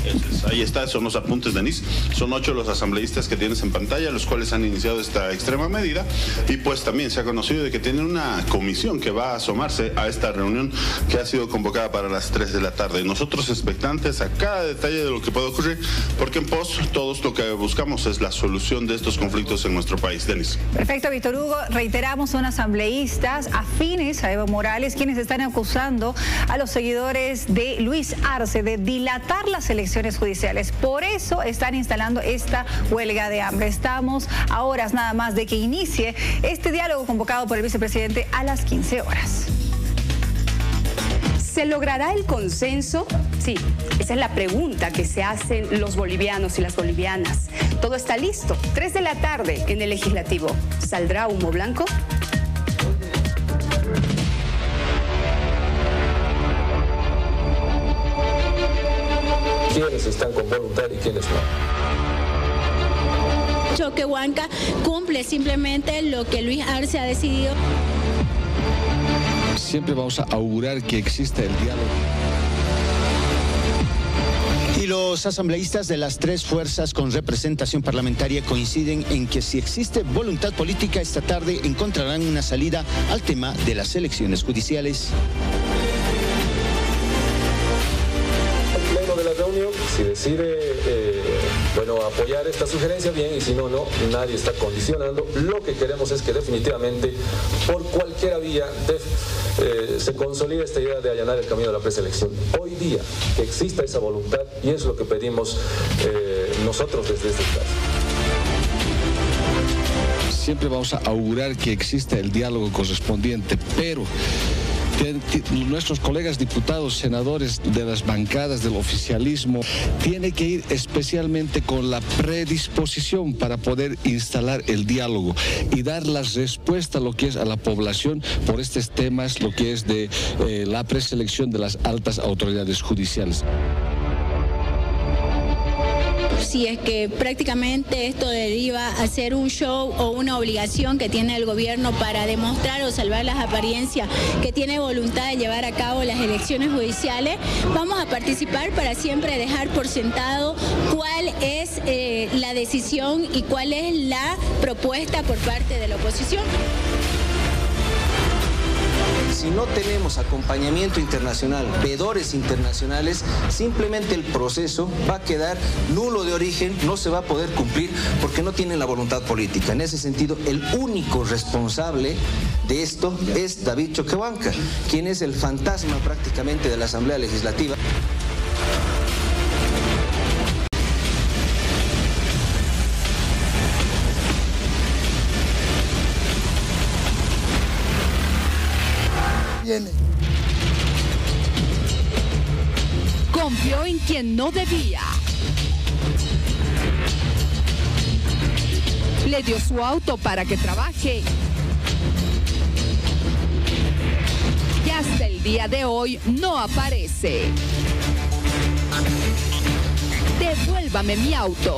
Ahí está, son los apuntes, Denise. Son ocho los asambleístas que tienes en pantalla, los cuales han iniciado esta extrema medida, y pues también se ha conocido de que tienen una comisión que va a asomarse a esta reunión que ha sido convocada para las tres de la tarde. Nosotros expectantes a cada detalle de lo que puede ocurrir, porque en pos todos lo que buscamos es la solución de estos conflictos en nuestro país. Denise. Perfecto, Víctor Hugo. Reiteramos, son asambleístas afines a Evo Morales quienes están acusando a los seguidores de Luis Arce de dilatar las elecciones judiciales. Por eso están instalando esta huelga de hambre. Estamos a horas nada más de que inicie este diálogo convocado por el vicepresidente a las quince horas. ¿Se logrará el consenso? Sí, esa es la pregunta que se hacen los bolivianos y las bolivianas. Todo está listo. Tres de la tarde en el Legislativo. ¿Saldrá humo blanco? Quiénes están con voluntad y quiénes no. Choquehuanca cumple simplemente lo que Luis Arce ha decidido. Siempre vamos a augurar que exista el diálogo. Y los asambleístas de las tres fuerzas con representación parlamentaria coinciden en que si existe voluntad política esta tarde encontrarán una salida al tema de las elecciones judiciales. De la reunión, si decide eh, bueno, apoyar esta sugerencia, bien, y si no, no, nadie está condicionando. Lo que queremos es que definitivamente, por cualquier vía, de, eh, se consolide esta idea de allanar el camino de la preselección. Hoy día, que exista esa voluntad, y es lo que pedimos eh, nosotros desde este caso. Siempre vamos a augurar que exista el diálogo correspondiente, pero nuestros colegas diputados, senadores de las bancadas del oficialismo, tienen que ir especialmente con la predisposición para poder instalar el diálogo y dar la respuesta a lo que es a la población por estos temas, lo que es de eh, la preselección de las altas autoridades judiciales. Si es que prácticamente esto deriva a ser un show o una obligación que tiene el gobierno para demostrar o salvar las apariencias que tiene voluntad de llevar a cabo las elecciones judiciales, vamos a participar para siempre dejar por sentado cuál es eh, la decisión y cuál es la propuesta por parte de la oposición. Si no tenemos acompañamiento internacional, veedores internacionales, simplemente el proceso va a quedar nulo de origen, no se va a poder cumplir porque no tienen la voluntad política. En ese sentido, el único responsable de esto es David Choquehuanca, quien es el fantasma prácticamente de la Asamblea Legislativa. Confió en quien no debía. Le dio su auto para que trabaje. hasta el día de hoy no aparece. Devuélvame mi auto.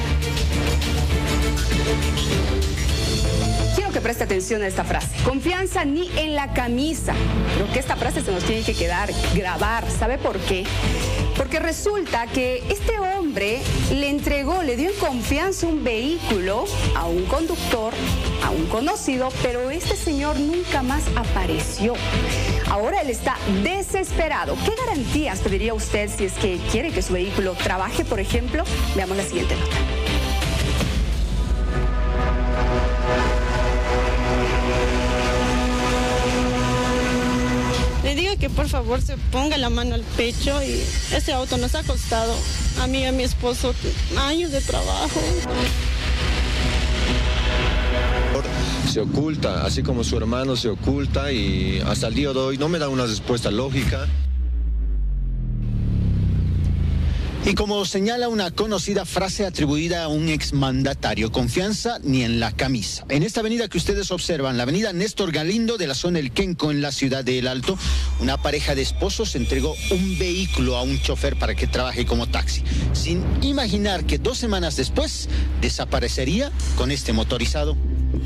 Quiero que preste atención a esta frase. Confianza ni en la camisa. Creo que esta frase se nos tiene que quedar, grabar. ¿Sabe por qué? Porque resulta que este hombre le entregó, le dio en confianza un vehículo a un conductor, a un conocido, pero este señor nunca más apareció. Ahora él está desesperado. ¿Qué garantías pediría usted si es que quiere que su vehículo trabaje, por ejemplo? Veamos la siguiente nota. Le digo que por favor se ponga la mano al pecho y ese auto nos ha costado a mí y a mi esposo años de trabajo. Se oculta, así como su hermano se oculta y hasta el día de hoy no me da una respuesta lógica. Y como señala una conocida frase atribuida a un exmandatario, confianza ni en la camisa. En esta avenida que ustedes observan, la avenida Néstor Galindo de la zona El Quenco en la ciudad de El Alto, una pareja de esposos entregó un vehículo a un chofer para que trabaje como taxi, sin imaginar que dos semanas después desaparecería con este motorizado.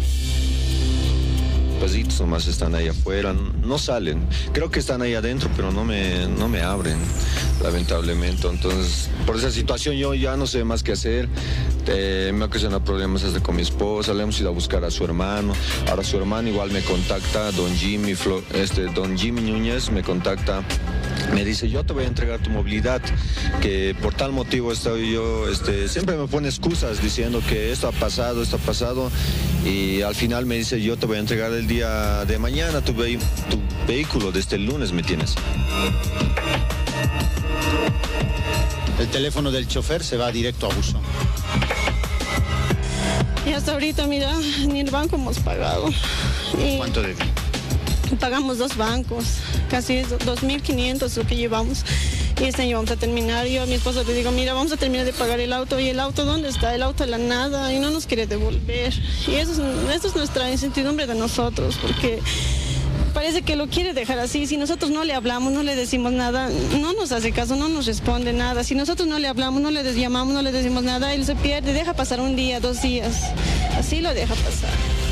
Pasitos nomás están ahí afuera, no salen. Creo que están ahí adentro, pero no me, no me abren, lamentablemente. Entonces, por esa situación yo ya no sé más qué hacer. Eh, me ocasiona problemas desde con mi esposa, le hemos ido a buscar a su hermano. Ahora su hermano igual me contacta, don Jimmy, Flo, este, don Jimmy Núñez me contacta. Me dice, yo te voy a entregar tu movilidad, que por tal motivo estoy yo, este, siempre me pone excusas diciendo que esto ha pasado, esto ha pasado, y al final me dice, yo te voy a entregar el día de mañana tu, ve tu vehículo, desde el lunes me tienes. El teléfono del chofer se va directo a buzón. Y hasta ahorita, mira, ni el banco hemos pagado. Y ¿cuánto debe? Pagamos dos bancos, casi dos mil quinientos lo que llevamos. Y este año vamos a terminar. Yo a mi esposo le digo, mira, vamos a terminar de pagar el auto. ¿Y el auto dónde está? El auto a la nada y no nos quiere devolver. Y eso es, eso es nuestra incertidumbre de nosotros, porque parece que lo quiere dejar así. Si nosotros no le hablamos, no le decimos nada, no nos hace caso, no nos responde nada. Si nosotros no le hablamos, no le llamamos, no le decimos nada, él se pierde, deja pasar un día, dos días. Así lo deja pasar.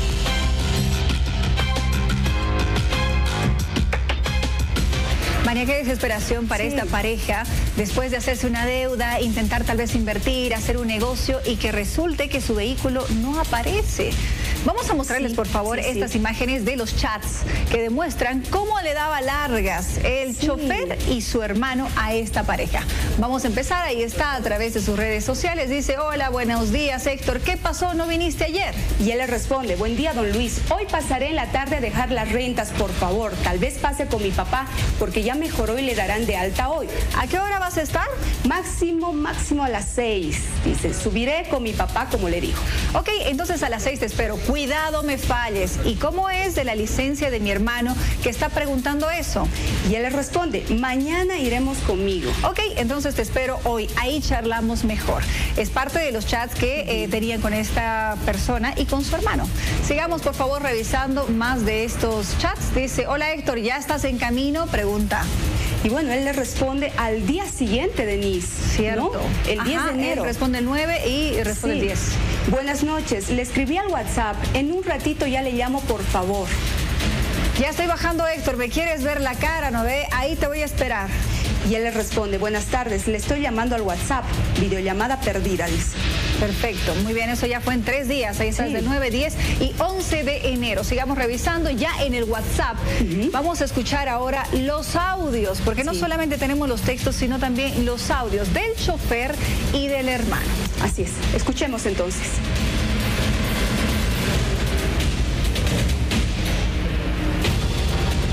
María, qué desesperación para sí. esta pareja, después de hacerse una deuda, intentar tal vez invertir, hacer un negocio y que resulte que su vehículo no aparece. Vamos a mostrarles, sí, por favor, sí, estas sí. imágenes de los chats que demuestran cómo le daba largas el sí. chofer y su hermano a esta pareja. Vamos a empezar, ahí está, a través de sus redes sociales. Dice, hola, buenos días, Héctor, ¿qué pasó? ¿No viniste ayer? Y él le responde, buen día, don Luis, hoy pasaré en la tarde a dejar las rentas, por favor. Tal vez pase con mi papá, porque ya mejoró y le darán de alta hoy. ¿A qué hora vas a estar? Máximo, máximo a las seis. Dice, subiré con mi papá, como le dijo. Ok, entonces a las seis te espero. Cuidado, me falles. ¿Y cómo es de la licencia de mi hermano que está preguntando eso? Y él le responde, mañana iremos conmigo. Ok, entonces te espero hoy. Ahí charlamos mejor. Es parte de los chats que eh, tenían con esta persona y con su hermano. Sigamos, por favor, revisando más de estos chats. Dice, hola, Héctor, ¿ya estás en camino? Pregunta. Y bueno, él le responde al día siguiente, Denise. Cierto. ¿No? El diez Ajá, de enero. Él responde el nueve y responde sí. el diez. Buenas noches. Le escribí al WhatsApp. En un ratito ya le llamo, por favor. Ya estoy bajando, Héctor. ¿Me quieres ver la cara, no ve? Ahí te voy a esperar. Y él le responde, buenas tardes, le estoy llamando al WhatsApp. Videollamada perdida, dice. Perfecto, muy bien, eso ya fue en tres días. Ahí está, sí. del nueve, diez y once de enero. Sigamos revisando ya en el WhatsApp. Uh-huh. Vamos a escuchar ahora los audios, porque sí. no solamente tenemos los textos, sino también los audios del chofer y del hermano. Así es, escuchemos entonces.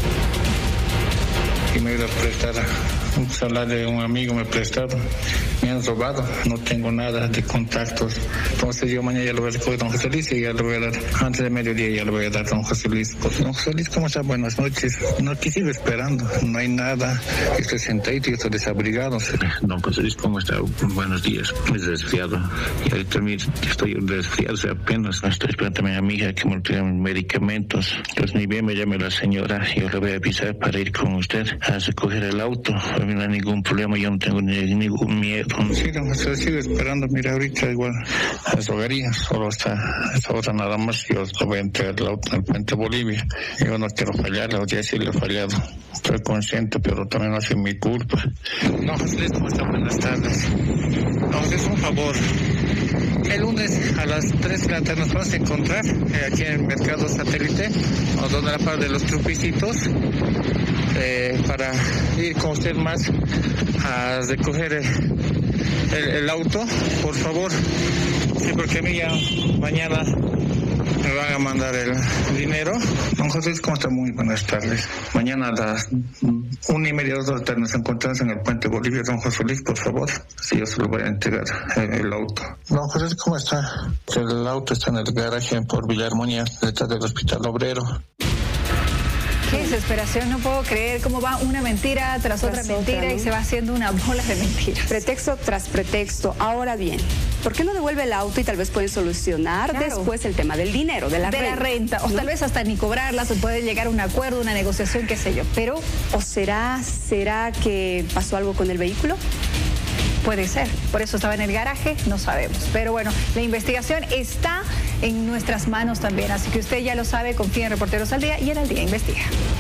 Y me iba a prestar un celular de un amigo, me prestaron. Me han robado, no tengo nada de contactos. Entonces yo mañana ya lo voy a recoger a don José Luis y ya lo voy a dar, antes de mediodía ya lo voy a dar a don José Luis. Pues, don José Luis, ¿cómo está? Buenas noches. No, aquí sigo esperando, no hay nada. Estoy sentadito y estoy desabrigado. Don José Luis, ¿cómo está? Buenos días. Es resfriado. Y ahorita mire, estoy resfriado, o sea, apenas estoy esperando también a mi hija que me traigan medicamentos. Entonces ni bien me llame la señora, yo le voy a avisar para ir con usted a recoger el auto. A mí no hay ningún problema, yo no tengo ni, ningún miedo. Sí, don José, sigo esperando. Mira, ahorita igual les rogaría, solo hasta esta hora nada más. Yo le voy a entregar el auto en el Puente Bolivia. Yo no quiero fallar, los días sí le he fallado. Estoy consciente, pero también no es mi culpa. No, José, ¿cómo está? Buenas tardes. No, es un favor. El lunes a las tres de la tarde nos vamos a encontrar eh, aquí en el Mercado Satélite, o donde la parte de los Trupicitos, eh, para ir con usted más a recoger el, el, el auto, por favor. Sí, porque a mí ya mañana me van a mandar el dinero. Don José, ¿cómo está? Muy buenas tardes. Mañana a las una y media, dos de la tarde nos encontramos en el Puente Bolivia. Don José Luis, por favor. Sí, yo se lo voy a entregar el, el auto. Don José, ¿cómo está? El auto está en el garaje por Villa Armonía, detrás del Hospital Obrero. Qué desesperación, no puedo creer cómo va una mentira tras, tras otra mentira otra, ¿no? Y se va haciendo una bola de mentiras. Pretexto tras pretexto. Ahora bien, ¿por qué no devuelve el auto y tal vez puede solucionar claro. después el tema del dinero, de la de renta? la renta, o ¿no? tal vez hasta ni cobrarla, se puede llegar a un acuerdo, una negociación, qué sé yo. Pero, ¿o será, será que pasó algo con el vehículo? Puede ser, por eso estaba en el garaje, no sabemos. Pero bueno, la investigación está en nuestras manos también, así que usted ya lo sabe, confía en Reporteros al Día y en Al Día Investiga.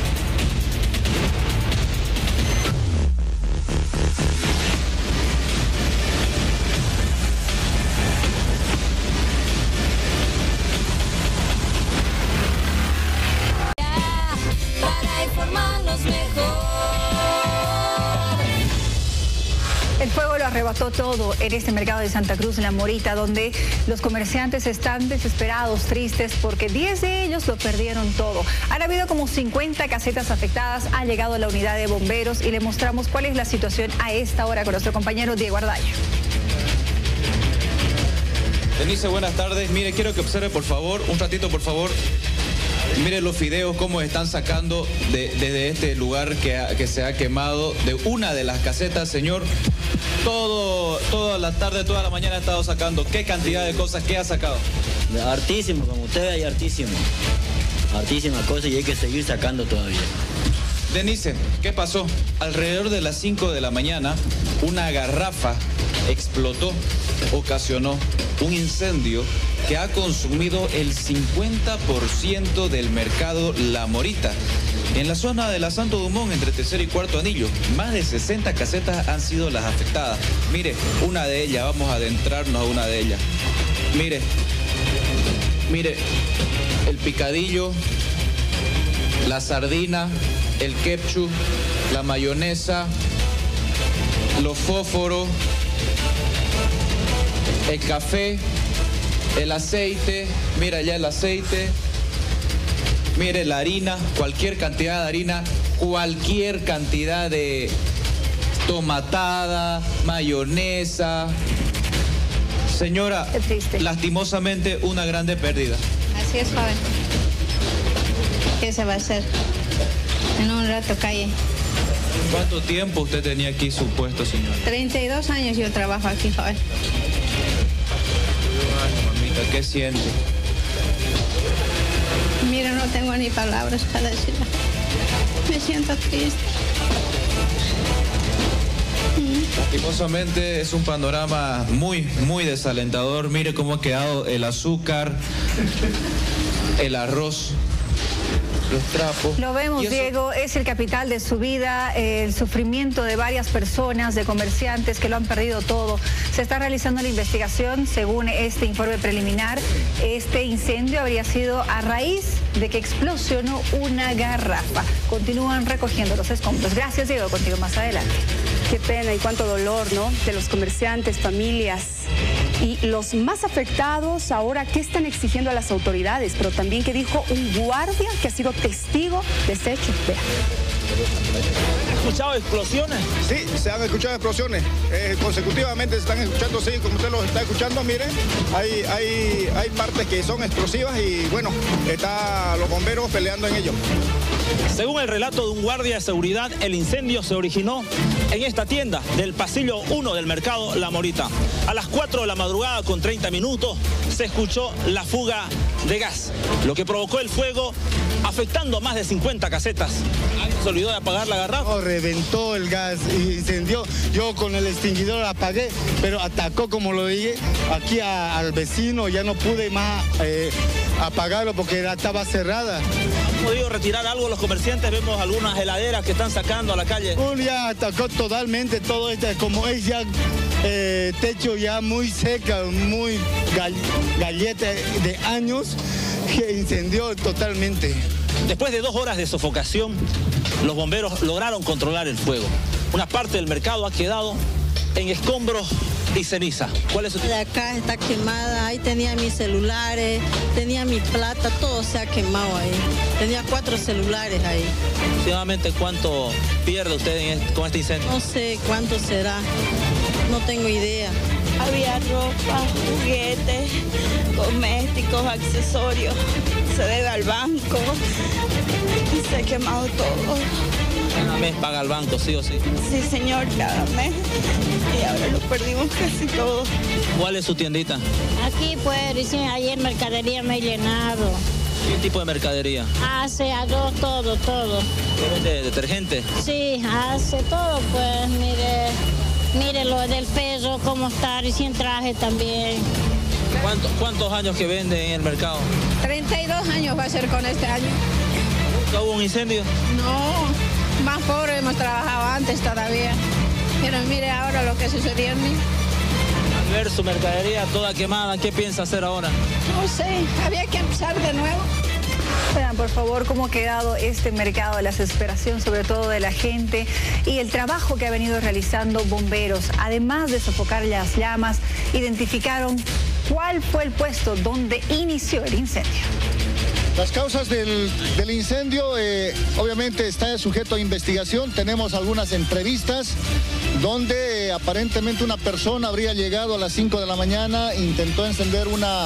Para informarnos mejor. El fuego lo arrebató todo en este mercado de Santa Cruz, en La Morita, donde los comerciantes están desesperados, tristes, porque diez de ellos lo perdieron todo. Han habido como cincuenta casetas afectadas, ha llegado la unidad de bomberos y le mostramos cuál es la situación a esta hora con nuestro compañero Diego Ardaya. Denise, buenas tardes. Mire, quiero que observe, por favor, un ratito, por favor. Mire los videos cómo están sacando de, desde este lugar que, que se ha quemado, de una de las casetas, señor. Todo, toda la tarde, toda la mañana ha estado sacando. ¿Qué cantidad de cosas? ¿Qué ha sacado? Hartísimo, como usted ve, hay hartísimo. Hartísima cosa y hay que seguir sacando todavía. Denise, ¿qué pasó? Alrededor de las cinco de la mañana, una garrafa explotó, ocasionó un incendio que ha consumido el cincuenta por ciento del mercado La Morita. En la zona de la Santo Dumont, entre tercer y cuarto anillo, más de sesenta casetas han sido las afectadas. Mire, una de ellas, vamos a adentrarnos a una de ellas. Mire, mire, el picadillo, la sardina, el ketchup, la mayonesa, los fósforos, el café, el aceite, mira ya el aceite, mire la harina, cualquier cantidad de harina, cualquier cantidad de tomatada, mayonesa. Señora, lastimosamente una grande pérdida. Así es, joven. ¿Qué se va a hacer? En un rato calle. ¿Cuánto tiempo usted tenía aquí su puesto, señor? treinta y dos años yo trabajo aquí, joven. Ay, mamita, ¿qué siente? Mira, no tengo ni palabras para decir. Me siento triste. Lastimosamente es un panorama muy, muy desalentador. Mire cómo ha quedado el azúcar, el arroz, los trapos. Lo vemos, Diego, es el capital de su vida, el sufrimiento de varias personas, de comerciantes que lo han perdido todo. Se está realizando la investigación. Según este informe preliminar, este incendio habría sido a raíz de que explosionó una garrafa. Continúan recogiendo los escombros. Gracias, Diego. Contigo más adelante. Qué pena y cuánto dolor, ¿no? De los comerciantes, familias. Y los más afectados ahora, ¿qué están exigiendo a las autoridades? Pero también que dijo un guardia que ha sido testigo de este hecho. Vea. escuchado explosiones? Sí, se han escuchado explosiones. Eh, consecutivamente se están escuchando, sí, como usted los está escuchando, miren, hay, hay, hay partes que son explosivas y bueno, están los bomberos peleando en ello. Según el relato de un guardia de seguridad, el incendio se originó en esta tienda del pasillo uno del mercado La Morita. A las cuatro de la madrugada con treinta minutos se escuchó la fuga de gas, lo que provocó el fuego afectando a más de cincuenta casetas. ¿Se olvidó de apagar la garrafa? No, reventó el gas y incendió. Yo con el extinguidor la apagué, pero atacó, como lo dije, aquí a, al vecino. Ya no pude más eh, apagarlo porque era, estaba cerrada. ¿Han podido retirar algo los comerciantes? Vemos algunas heladeras que están sacando a la calle. Ya atacó totalmente todo esto, como es ya eh, techo ya muy seca, muy gall galleta de años, que incendió totalmente. Después de dos horas de sofocación, los bomberos lograron controlar el fuego. Una parte del mercado ha quedado en escombros y ceniza. ¿Cuál es su... De acá está quemada, ahí tenía mis celulares, tenía mi plata, todo se ha quemado ahí. Tenía cuatro celulares ahí. ¿Aproximadamente cuánto pierde usted en este, con este incendio? No sé cuánto será, no tengo idea. Había ropa, juguetes, domésticos, accesorios. Se debe al banco y se ha quemado todo. Cada mes paga el banco, sí o sí. Sí, señor, cada mes. Y ahora lo perdimos casi todo. ¿Cuál es su tiendita? Aquí pues recién ayer mercadería me he llenado. ¿Qué tipo de mercadería? Hace, arroz, todo, todo. ¿Qué vende? ¿Detergente? Sí, hace todo, pues mire, mire lo del perro, cómo está, recién traje también. ¿Cuántos, ¿Cuántos años que vende en el mercado? treinta y dos años va a ser con este año. ¿Nunca hubo un incendio? No, más pobre hemos trabajado antes todavía. Pero mire ahora lo que sucedió en mí. Al ver su mercadería toda quemada, ¿qué piensa hacer ahora? No sé, había que empezar de nuevo. Vean, por favor, cómo ha quedado este mercado, la desesperación sobre todo de la gente y el trabajo que ha venido realizando bomberos. Además de sofocar las llamas, identificaron cuál fue el puesto donde inició el incendio. Las causas del, del incendio eh, obviamente está sujeto a investigación. Tenemos algunas entrevistas donde eh, aparentemente una persona habría llegado a las cinco de la mañana, intentó encender una,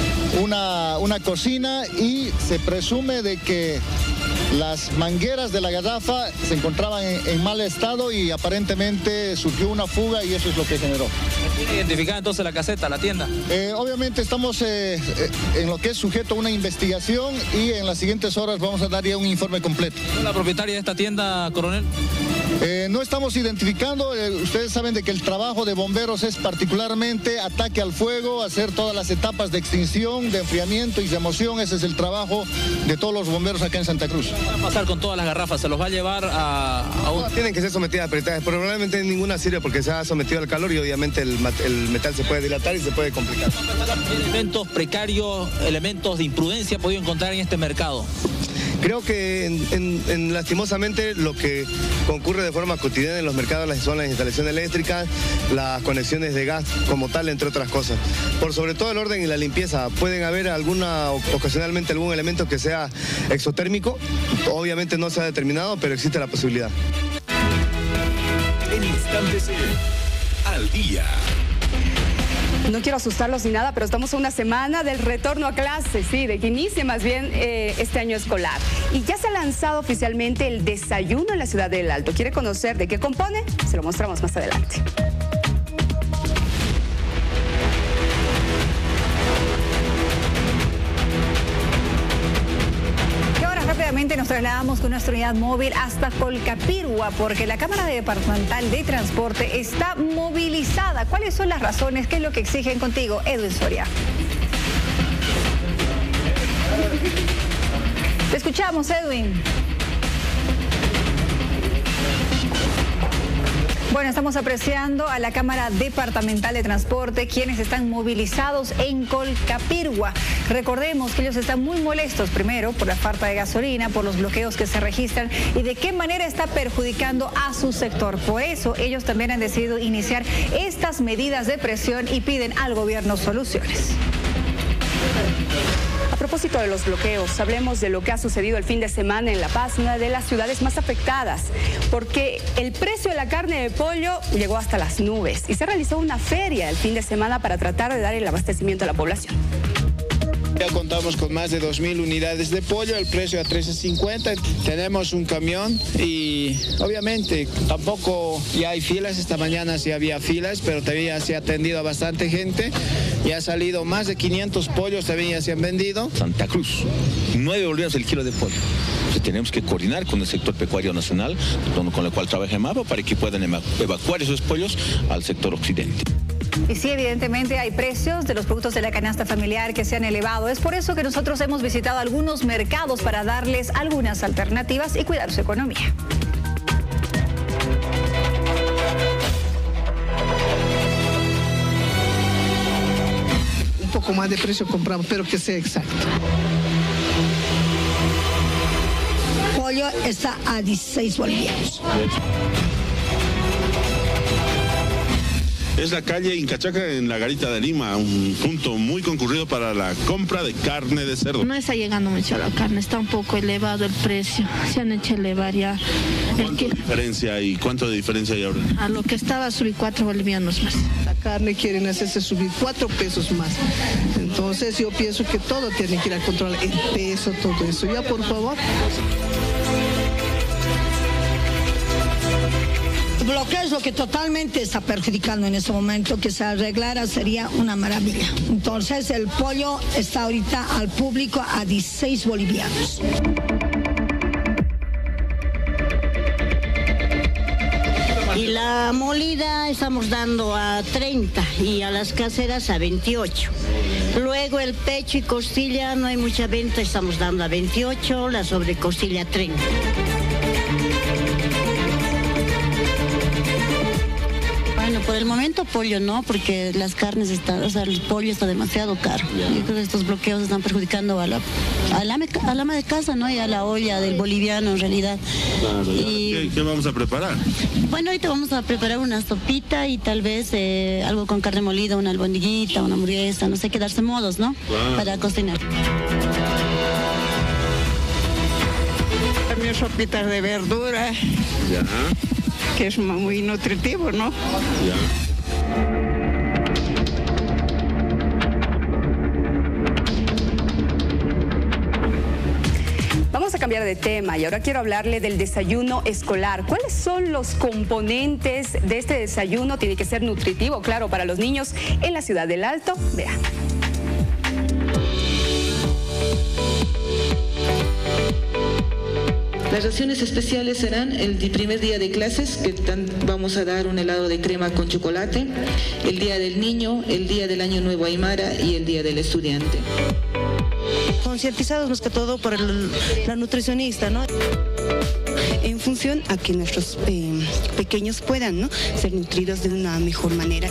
una, una cocina y se presume de que las mangueras de la garrafa se encontraban en, en mal estado y aparentemente surgió una fuga y eso es lo que generó. ¿Tiene identificada entonces la caseta, la tienda? Eh, obviamente estamos eh, eh, en lo que es sujeto a una investigación y en las siguientes horas vamos a dar ya un informe completo. ¿Es la propietaria de esta tienda, coronel? Eh, no estamos identificando, eh, ustedes saben de que el trabajo de bomberos es particularmente ataque al fuego, hacer todas las etapas de extinción, de enfriamiento y remoción, ese es el trabajo de todos los bomberos acá en Santa Cruz. ¿Qué va a pasar con todas las garrafas? ¿Se los va a llevar a, a un...? No, tienen que ser sometidas a peritaje, probablemente ninguna sirve porque se ha sometido al calor y obviamente el, el metal se puede dilatar y se puede complicar. ¿Qué elementos precarios, elementos de imprudencia ha podido encontrar en este mercado? Creo que en, en, en, lastimosamente lo que concurre de forma cotidiana en los mercados son las instalaciones eléctricas, las conexiones de gas como tal, entre otras cosas. Por sobre todo el orden y la limpieza. Pueden haber alguna, ocasionalmente algún elemento que sea exotérmico. Obviamente no se ha determinado, pero existe la posibilidad. En instantes al día. No quiero asustarlos ni nada, pero estamos a una semana del retorno a clases, sí, de que inicie más bien eh, este año escolar. Y ya se ha lanzado oficialmente el desayuno en la ciudad del Alto. ¿Quiere conocer de qué compone? Se lo mostramos más adelante. Rápidamente nos trasladamos con nuestra unidad móvil hasta Colcapirgua porque la Cámara Departamental de Transporte está movilizada. ¿Cuáles son las razones? ¿Qué es lo que exigen contigo, Edwin Soria? Te escuchamos, Edwin. Bueno, estamos apreciando a la Cámara Departamental de Transporte, quienes están movilizados en Colcapirgua. Recordemos que ellos están muy molestos, primero, por la falta de gasolina, por los bloqueos que se registran y de qué manera está perjudicando a su sector. Por eso, ellos también han decidido iniciar estas medidas de presión y piden al gobierno soluciones. A propósito propósito de los bloqueos, hablemos de lo que ha sucedido el fin de semana en La Paz, una de las ciudades más afectadas, porque el precio de la carne de pollo llegó hasta las nubes y se realizó una feria el fin de semana para tratar de dar el abastecimiento a la población. Ya contamos con más de dos mil unidades de pollo, el precio a trece cincuenta. Tenemos un camión y obviamente tampoco ya hay filas. Esta mañana sí había filas, pero todavía se ha atendido a bastante gente. Ya ha salido más de quinientos pollos, también ya se han vendido. Santa Cruz, nueve bolivianos el kilo de pollo. Entonces, tenemos que coordinar con el sector pecuario nacional, con el cual trabaja EMAPA, para que puedan evacuar esos pollos al sector occidente. Y sí, evidentemente hay precios de los productos de la canasta familiar que se han elevado. Es por eso que nosotros hemos visitado algunos mercados para darles algunas alternativas y cuidar su economía. Un poco más de precio compramos, pero que sea exacto. Pollo está a dieciséis bolivianos. Es la calle Incachaca en la Garita de Lima, un punto muy concurrido para la compra de carne de cerdo. No está llegando mucho la carne, está un poco elevado el precio, se han hecho elevar ya. ¿Cuánto de diferencia hay? ¿Cuánto de diferencia hay ahora? A lo que estaba subir cuatro bolivianos más. La carne quieren hacerse subir cuatro pesos más. Entonces yo pienso que todo tiene que ir a controlar, el peso, todo eso. Ya, por favor. Bloqueo es lo que totalmente está perjudicando en este momento. Que se arreglara sería una maravilla. Entonces el pollo está ahorita al público a dieciséis bolivianos. Y la molida estamos dando a treinta y a las caseras a veintiocho. Luego el pecho y costilla no hay mucha venta, estamos dando a veintiocho, la sobrecostilla a treinta. Bueno, por el momento pollo no, porque las carnes están, o sea, el pollo está demasiado caro. Yo creo que estos bloqueos están perjudicando a la, a la, al ama de casa, ¿no? Y a la olla del boliviano en realidad. Claro, y, ¿qué, ¿Qué vamos a preparar? Bueno, ahorita vamos a preparar una sopita y tal vez eh, algo con carne molida, una albondiguita, una hamburguesa, no sé, qué darse modos, ¿no? Claro. Para cocinar. También sopitas de verdura. Ya. Que es muy nutritivo, ¿no? Ya. Vamos a cambiar de tema y ahora quiero hablarle del desayuno escolar. ¿Cuáles son los componentes de este desayuno? Tiene que ser nutritivo, claro, para los niños en la ciudad del Alto. Vean. Las raciones especiales serán el primer día de clases, que vamos a dar un helado de crema con chocolate, el día del niño, el día del año nuevo aymara y el día del estudiante. Concientizados más que todo por el, la nutricionista, ¿no? En función a que nuestros eh, pequeños puedan, ¿no?, ser nutridos de una mejor manera.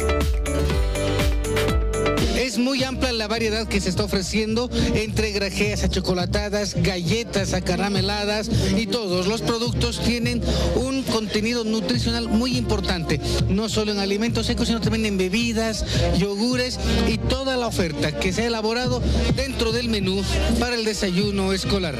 Es muy amplia la variedad que se está ofreciendo, entre grajeas achocolatadas, galletas acarameladas, y todos los productos tienen un contenido nutricional muy importante, no solo en alimentos secos, sino también en bebidas, yogures y toda la oferta que se ha elaborado dentro del menú para el desayuno escolar.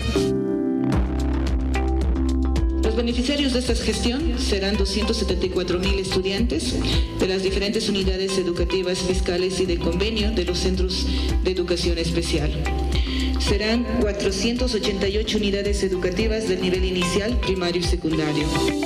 Los beneficiarios de esta gestión serán doscientos setenta y cuatro mil estudiantes de las diferentes unidades educativas fiscales y de convenio de los centros de educación especial. Serán cuatrocientas ochenta y ocho unidades educativas del nivel inicial, primario y secundario.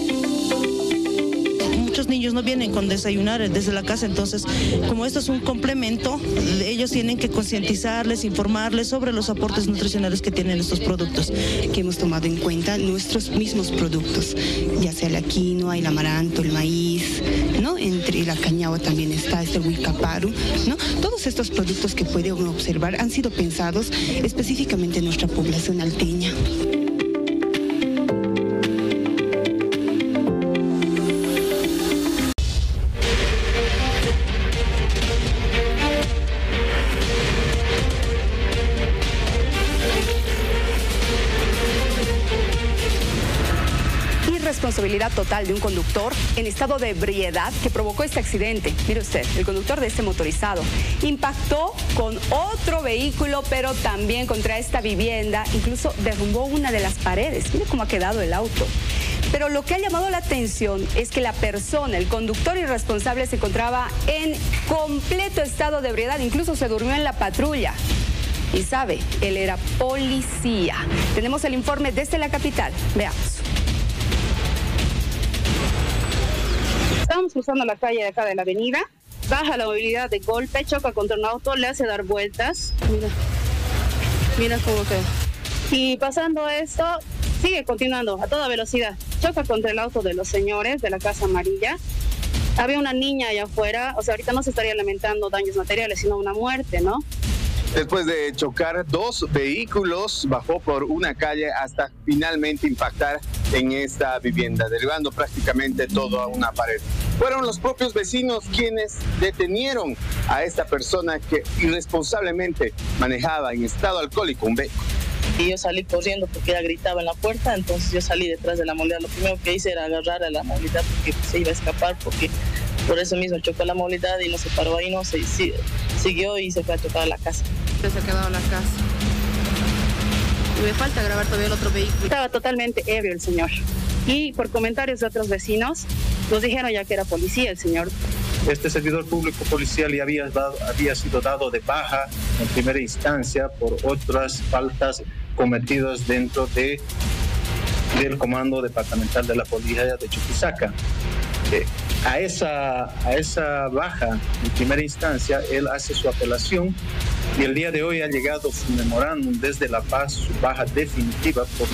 Muchos niños no vienen con desayunar desde la casa, entonces como esto es un complemento, ellos tienen que concientizarles, informarles sobre los aportes nutricionales que tienen estos productos. Que hemos tomado en cuenta nuestros mismos productos, ya sea la quinoa, el amaranto, el maíz, ¿no? Entre la cañagua también está, este huicaparu, ¿no? Todos estos productos que pueden observar han sido pensados específicamente en nuestra población alteña. responsabilidad total de un conductor en estado de ebriedad que provocó este accidente. Mire usted, el conductor de este motorizado impactó con otro vehículo, pero también contra esta vivienda, incluso derrumbó una de las paredes. Mire cómo ha quedado el auto. Pero lo que ha llamado la atención es que la persona, el conductor irresponsable, se encontraba en completo estado de ebriedad, incluso se durmió en la patrulla. Y sabe, él era policía. Tenemos el informe desde la capital. Veamos. Estamos cruzando la calle de acá de la avenida. Baja la movilidad de golpe, choca contra un auto, le hace dar vueltas. Mira, mira cómo queda. Y pasando esto, sigue continuando a toda velocidad. Choca contra el auto de los señores de la Casa Amarilla. Había una niña allá afuera, o sea, ahorita no se estaría lamentando daños materiales, sino una muerte, ¿no? Después de chocar dos vehículos, bajó por una calle hasta finalmente impactar en esta vivienda, derribando prácticamente toda una pared. Fueron los propios vecinos quienes detenieron a esta persona que irresponsablemente manejaba en estado alcohólico un vehículo. Y yo salí corriendo porque ella gritaba en la puerta, entonces yo salí detrás de la movilidad. Lo primero que hice era agarrar a la movilidad porque se iba a escapar, porque por eso mismo chocó la movilidad y no se paró ahí, no se sí, siguió y se fue a chocar a la casa. Se ha quedado en la casa. Y me falta grabar todavía el otro vehículo. Estaba totalmente ebrio el señor. Y por comentarios de otros vecinos, nos dijeron ya que era policía el señor. Este servidor público policial ya había, dado, había sido dado de baja en primera instancia por otras faltas cometidas dentro de, del Comando Departamental de la Policía de Chuquisaca. Eh, a, esa, a esa baja en primera instancia, él hace su apelación y el día de hoy ha llegado su memorándum desde La Paz, su baja definitiva por...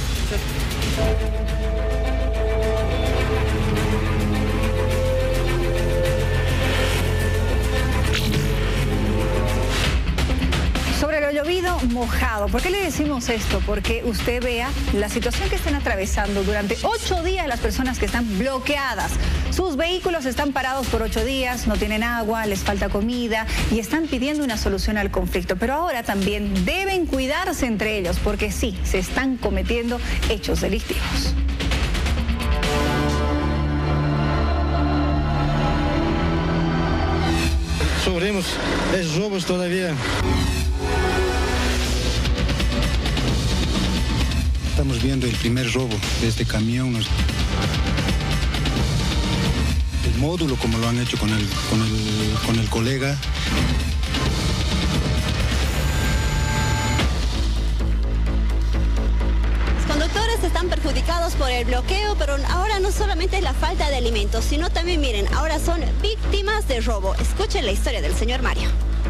Sobre lo llovido, mojado. ¿Por qué le decimos esto? Porque usted vea la situación que están atravesando durante ocho días las personas que están bloqueadas. Sus vehículos están parados por ocho días, no tienen agua, les falta comida y están pidiendo una solución al conflicto. Pero ahora también deben cuidarse entre ellos porque sí, se están cometiendo hechos delictivos. Sufrimos esos robos todavía. Estamos viendo el primer robo de este camión. El módulo, como lo han hecho con el, con el, con el colega. Los conductores están perjudicados por el bloqueo, pero ahora no solamente es la falta de alimentos, sino también, miren, ahora son víctimas de robo. Escuchen la historia del señor Mario.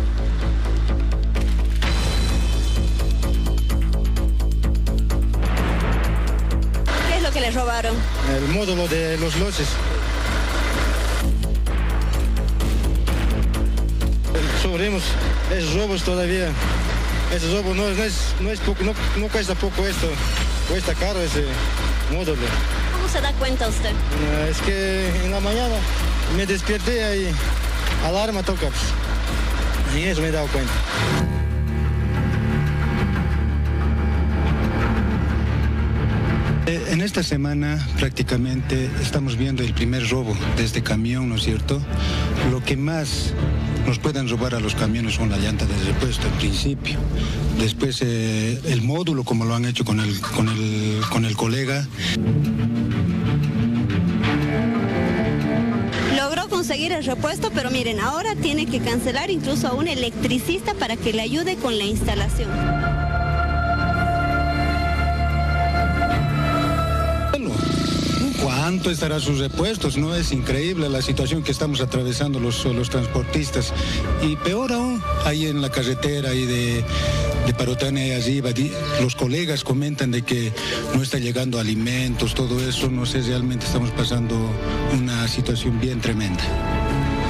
¿Qué les robaron? El módulo de los loces. Sufrimos esos robos todavía. Ese robo no, no, es, no, es poco, no, no cuesta poco esto. Cuesta caro ese módulo. ¿Cómo se da cuenta usted? Es que en la mañana me desperté y alarma toca. Y eso me he dado cuenta. En esta semana prácticamente estamos viendo el primer robo de este camión, ¿no es cierto? Lo que más nos pueden robar a los camiones son la llanta de repuesto en principio. Después eh, el módulo, como lo han hecho con el, con el, con el colega. Logró conseguir el repuesto, pero miren, ahora tiene que cancelar incluso a un electricista para que le ayude con la instalación. ¿Cuánto estará sus repuestos? No es increíble la situación que estamos atravesando los, los transportistas. Y peor aún, ahí en la carretera ahí de, de Parotana y arriba, los colegas comentan de que no está llegando alimentos, todo eso. No sé, realmente estamos pasando una situación bien tremenda.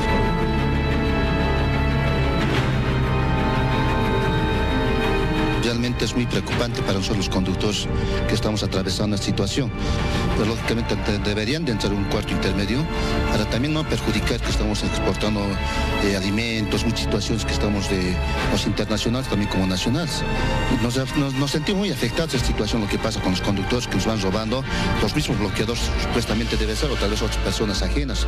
Ya realmente es muy preocupante para nosotros los conductores que estamos atravesando esta situación. Pero lógicamente deberían de entrar un cuarto intermedio para también no perjudicar que estamos exportando eh, alimentos, muchas situaciones que estamos de los internacionales también como nacionales. Nos, nos, nos sentimos muy afectados a esta situación, lo que pasa con los conductores que nos van robando, los mismos bloqueadores supuestamente debe ser, o tal vez otras personas ajenas.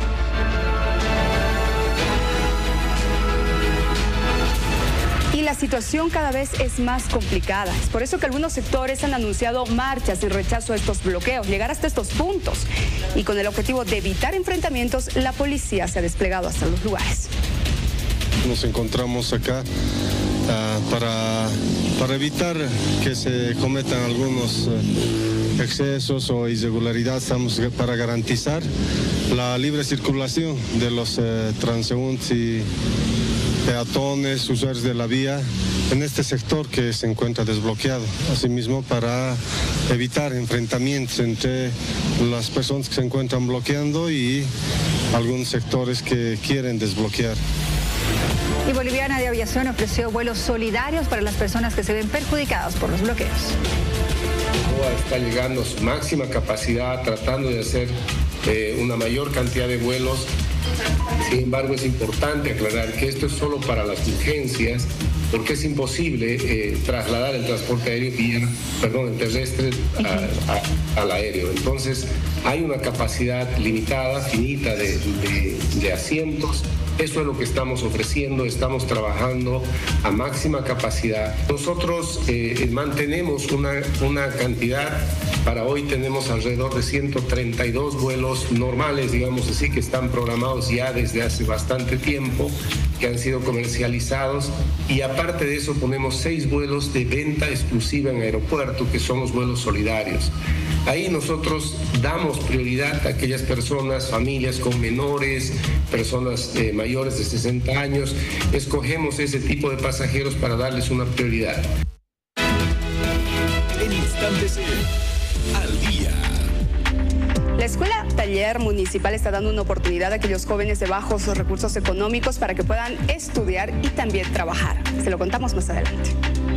Y la situación cada vez es más complicada. Es por eso que algunos sectores han anunciado marchas en rechazo a estos bloqueos, llegar hasta estos puntos. Y con el objetivo de evitar enfrentamientos, la policía se ha desplegado hasta los lugares. Nos encontramos acá uh, para, para evitar que se cometan algunos uh, excesos o irregularidades. Estamos para garantizar la libre circulación de los uh, transeúntes y peatones, usuarios de la vía en este sector que se encuentra desbloqueado. Asimismo, para evitar enfrentamientos entre las personas que se encuentran bloqueando y algunos sectores que quieren desbloquear. Y Boliviana de Aviación ofreció vuelos solidarios para las personas que se ven perjudicadas por los bloqueos. Está llegando a su máxima capacidad, tratando de hacer eh, una mayor cantidad de vuelos. Sin embargo, es importante aclarar que esto es solo para las urgencias, porque es imposible eh, trasladar el transporte aéreo vía, perdón, el terrestre a, a, al aéreo. Entonces, hay una capacidad limitada, finita de, de, de asientos. Eso es lo que estamos ofreciendo, estamos trabajando a máxima capacidad. Nosotros eh, mantenemos una, una cantidad, para hoy tenemos alrededor de ciento treinta y dos vuelos normales, digamos así, que están programados ya desde hace bastante tiempo, que han sido comercializados, y aparte de eso ponemos seis vuelos de venta exclusiva en aeropuerto, que son los vuelos solidarios. Ahí nosotros damos prioridad a aquellas personas, familias con menores, personas eh, mayores de sesenta años. Escogemos ese tipo de pasajeros para darles una prioridad. En instantes al día. La Escuela Taller Municipal está dando una oportunidad a aquellos jóvenes de bajos recursos económicos para que puedan estudiar y también trabajar. Se lo contamos más adelante.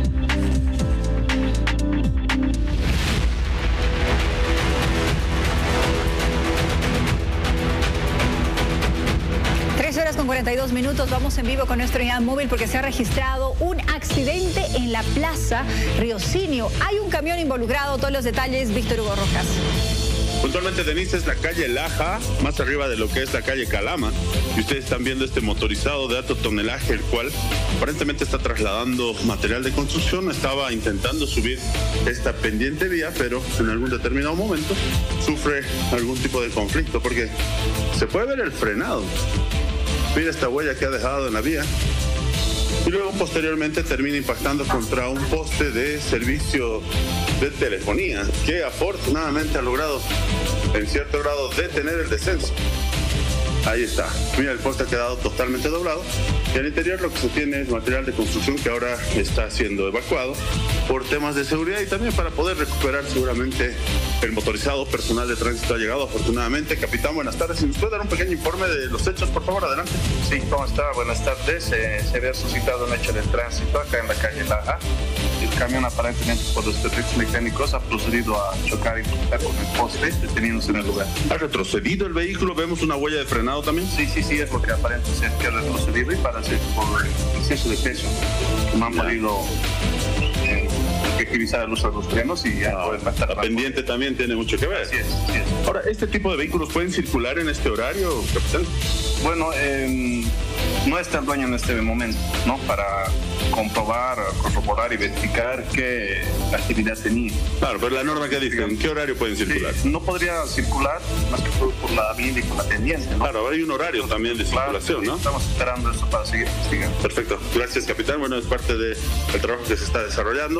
Horas con cuarenta y dos minutos, vamos en vivo con nuestro unidad móvil porque se ha registrado un accidente en la Plaza Riocinio. Hay un camión involucrado, todos los detalles, Víctor Hugo Rojas. Puntualmente, Denise, es la calle Laja, más arriba de lo que es la calle Calama. Y ustedes están viendo este motorizado de alto tonelaje, el cual aparentemente está trasladando material de construcción. Estaba intentando subir esta pendiente vía, pero en algún determinado momento sufre algún tipo de conflicto, porque se puede ver el frenado. Mira esta huella que ha dejado en la vía. Y luego posteriormente termina impactando contra un poste de servicio de telefonía, que afortunadamente ha logrado en cierto grado detener el descenso. Ahí está. Mira, el poste ha quedado totalmente doblado y al interior lo que se tiene es material de construcción que ahora está siendo evacuado por temas de seguridad y también para poder recuperar seguramente el motorizado. Personal de tránsito ha llegado afortunadamente. Capitán, buenas tardes. ¿Si nos puede dar un pequeño informe de los hechos, por favor? Adelante. Sí, ¿cómo está? Buenas tardes. Eh, se había suscitado un hecho de tránsito acá en la calle Laja. El camión, aparentemente por los defectos mecánicos, ha procedido a chocar y impactar con el poste, deteniéndose en el lugar. ¿Ha retrocedido el vehículo? ¿Vemos una huella de frenado también? Sí, sí, sí, es lo que aparentemente se ha retrocedido y para hacer por el exceso de peso. No han podido eh, efectivizar el uso de los frenos y ya no, pueden matar. La pendiente también tiene mucho que ver. Así es, así es. Ahora, ¿este tipo de vehículos pueden circular en este horario, capitán? Bueno, eh, no está el dueño en este momento, ¿no? Para comprobar, corroborar y verificar qué actividad tenía. Claro, pero la norma que dice, ¿en qué horario pueden circular? Sí, no podría circular más que por, por la avenida y por la pendiente, ¿no? Claro, hay un horario también de circulación, claro, ¿no? Estamos esperando eso para seguir investigando. Perfecto, gracias, capitán. Bueno, es parte del trabajo que se está desarrollando. Bueno,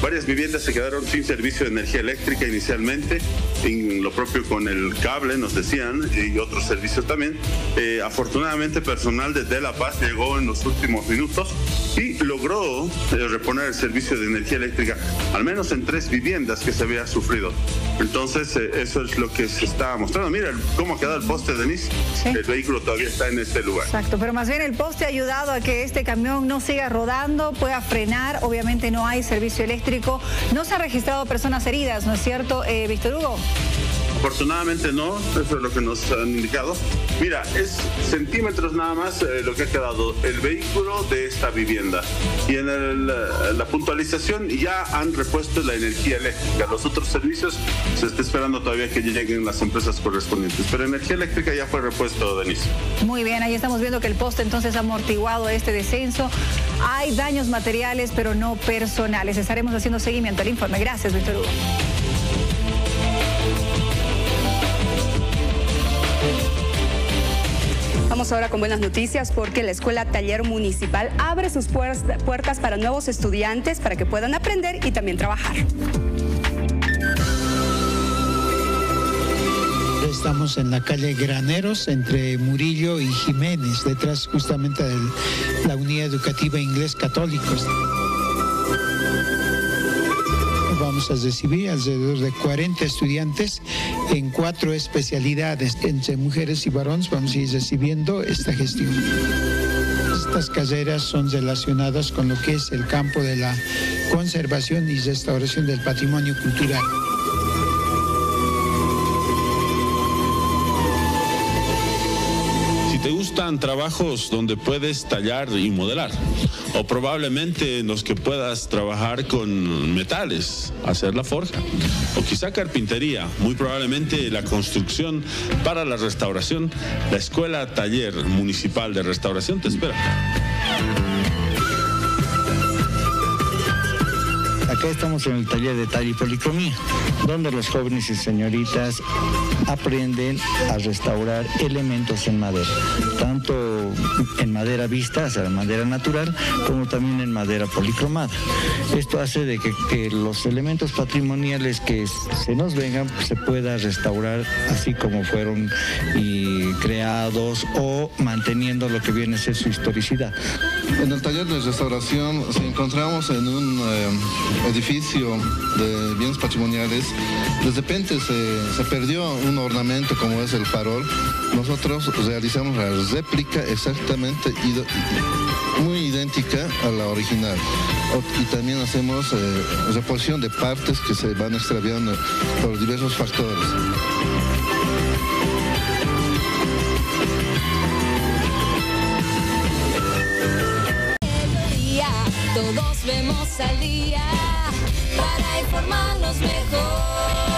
varias viviendas se quedaron sin servicio de energía eléctrica inicialmente, en lo propio con el cable, nos decían, y otros servicios también. Eh, afortunadamente, personal de De La Paz llegó en los últimos minutos y logró eh, reponer el servicio de energía eléctrica, al menos en tres viviendas que se había sufrido. Entonces, eh, eso es lo que se está mostrando. Mira cómo ha quedado el poste, Denise. Sí. El vehículo todavía está en este lugar. Exacto, pero más bien el poste ha ayudado a que este camión no siga rodando, pueda frenar. Obviamente no hay servicio eléctrico. No se han registrado personas heridas, ¿no es cierto, eh, Víctor Hugo? Afortunadamente no, eso es lo que nos han indicado. Mira, es centímetros nada más eh, lo que ha quedado el vehículo de esta vivienda. Y en el, la puntualización ya han repuesto la energía eléctrica. Los otros servicios se está esperando todavía que lleguen las empresas correspondientes. Pero energía eléctrica ya fue repuesto, Denise. Muy bien, ahí estamos viendo que el poste entonces ha amortiguado este descenso. Hay daños materiales, pero no personales. Estaremos haciendo seguimiento al informe. Gracias, Víctor Hugo. Vamos ahora con buenas noticias porque la Escuela Taller Municipal abre sus puertas para nuevos estudiantes para que puedan aprender y también trabajar. Estamos en la calle Graneros, entre Murillo y Jiménez, detrás justamente de la Unidad Educativa Inglés Católico. Vamos a recibir alrededor de cuarenta estudiantes en cuatro especialidades. Entre mujeres y varones vamos a ir recibiendo esta gestión. Estas carreras son relacionadas con lo que es el campo de la conservación y restauración del patrimonio cultural. ¿Te gustan trabajos donde puedes tallar y modelar? O probablemente en los que puedas trabajar con metales, hacer la forja. O quizá carpintería, muy probablemente la construcción para la restauración. La Escuela Taller Municipal de Restauración te espera. Acá estamos en el taller de talla y policromía, donde los jóvenes y señoritas aprenden a restaurar elementos en madera, tanto en madera vista, o sea, madera natural, como también en madera policromada. Esto hace de que, que los elementos patrimoniales que se nos vengan pues, se pueda restaurar así como fueron y creados o manteniendo lo que viene a ser su historicidad. En el taller de restauración nos encontramos en un eh, edificio de bienes patrimoniales. De repente se, se perdió un ornamento como es el farol. Nosotros realizamos la réplica exactamente muy idéntica a la original. Y también hacemos eh, reposición de partes que se van extraviando por diversos factores. Todos vemos al día para informarnos mejor.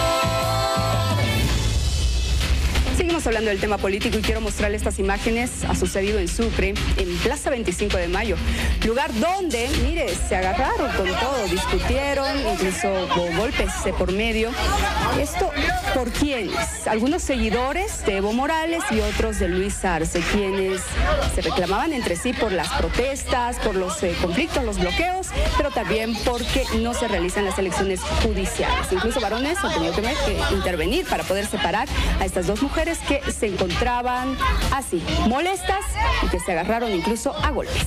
Seguimos hablando del tema político y quiero mostrarle estas imágenes. Ha sucedido en Sucre, en Plaza veinticinco de Mayo, lugar donde, mire, se agarraron con todo, discutieron, incluso hubo golpes por medio. ¿Esto por quiénes? Algunos seguidores de Evo Morales y otros de Luis Arce, quienes se reclamaban entre sí por las protestas, por los eh, conflictos, los bloqueos, pero también porque no se realizan las elecciones judiciales. Incluso varones han tenido que, que intervenir para poder separar a estas dos mujeres que se encontraban así, molestas y que se agarraron incluso a golpes.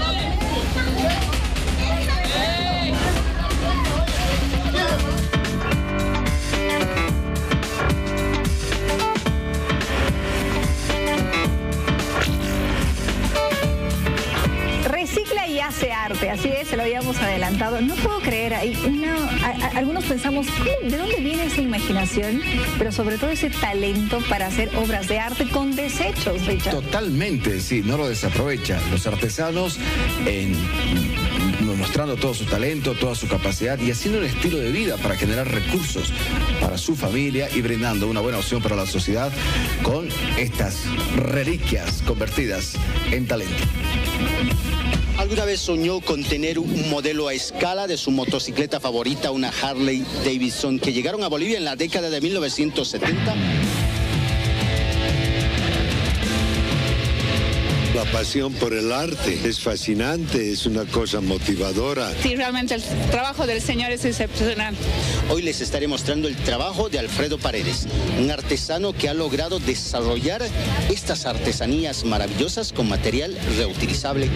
Recicla y hace arte, así es, se lo habíamos adelantado. No puedo creer, hay una, a, a, algunos pensamos, ¿de dónde viene esa imaginación? Pero sobre todo ese talento para hacer obras de arte con desechos, Richard. Totalmente, sí, no lo desaprovecha. Los artesanos en... mostrando todo su talento, toda su capacidad y haciendo un estilo de vida para generar recursos para su familia y brindando una buena opción para la sociedad con estas reliquias convertidas en talento. ¿Alguna vez soñó con tener un modelo a escala de su motocicleta favorita, una Harley Davidson, que llegaron a Bolivia en la década de mil novecientos setenta? La pasión por el arte es fascinante, es una cosa motivadora. Sí, realmente el trabajo del señor es excepcional. Hoy les estaré mostrando el trabajo de Alfredo Paredes, un artesano que ha logrado desarrollar estas artesanías maravillosas con material reutilizable.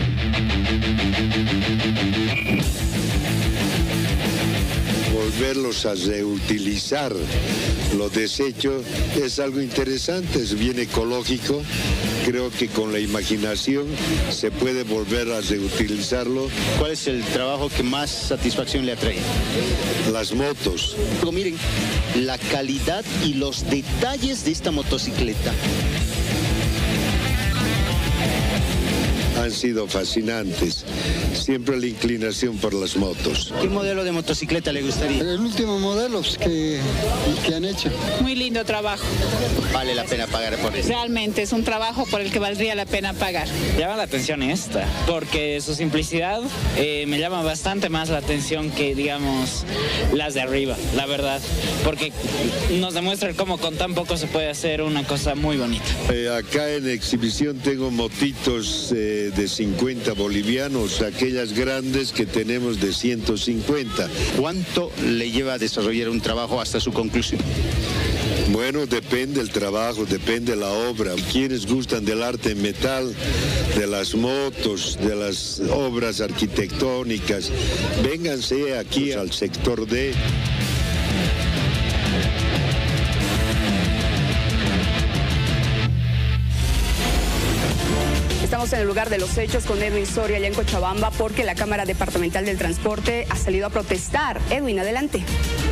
Volverlos a reutilizar los desechos es algo interesante, es bien ecológico. Creo que con la imaginación se puede volver a reutilizarlo. ¿Cuál es el trabajo que más satisfacción le atrae? Las motos. Pero miren, la calidad y los detalles de esta motocicleta han sido fascinantes. Siempre la inclinación por las motos. ¿Qué modelo de motocicleta le gustaría? El último modelo que, que han hecho. Muy lindo trabajo. Vale la pena pagar por eso. Realmente es un trabajo por el que valdría la pena pagar. Llama la atención esta, porque su simplicidad eh, me llama bastante más la atención que, digamos, las de arriba, la verdad. Porque nos demuestra cómo con tan poco se puede hacer una cosa muy bonita. Eh, acá en exhibición tengo motitos eh, de cincuenta bolivianos, aquellas grandes que tenemos de ciento cincuenta. ¿Cuánto le lleva a desarrollar un trabajo hasta su conclusión? Bueno, depende el trabajo, depende la obra. Quienes gustan del arte en metal, de las motos, de las obras arquitectónicas, vénganse aquí al sector D. Estamos en el lugar de los hechos con Edwin Soria allá en Cochabamba porque la Cámara Departamental del Transporte ha salido a protestar. Edwin, adelante.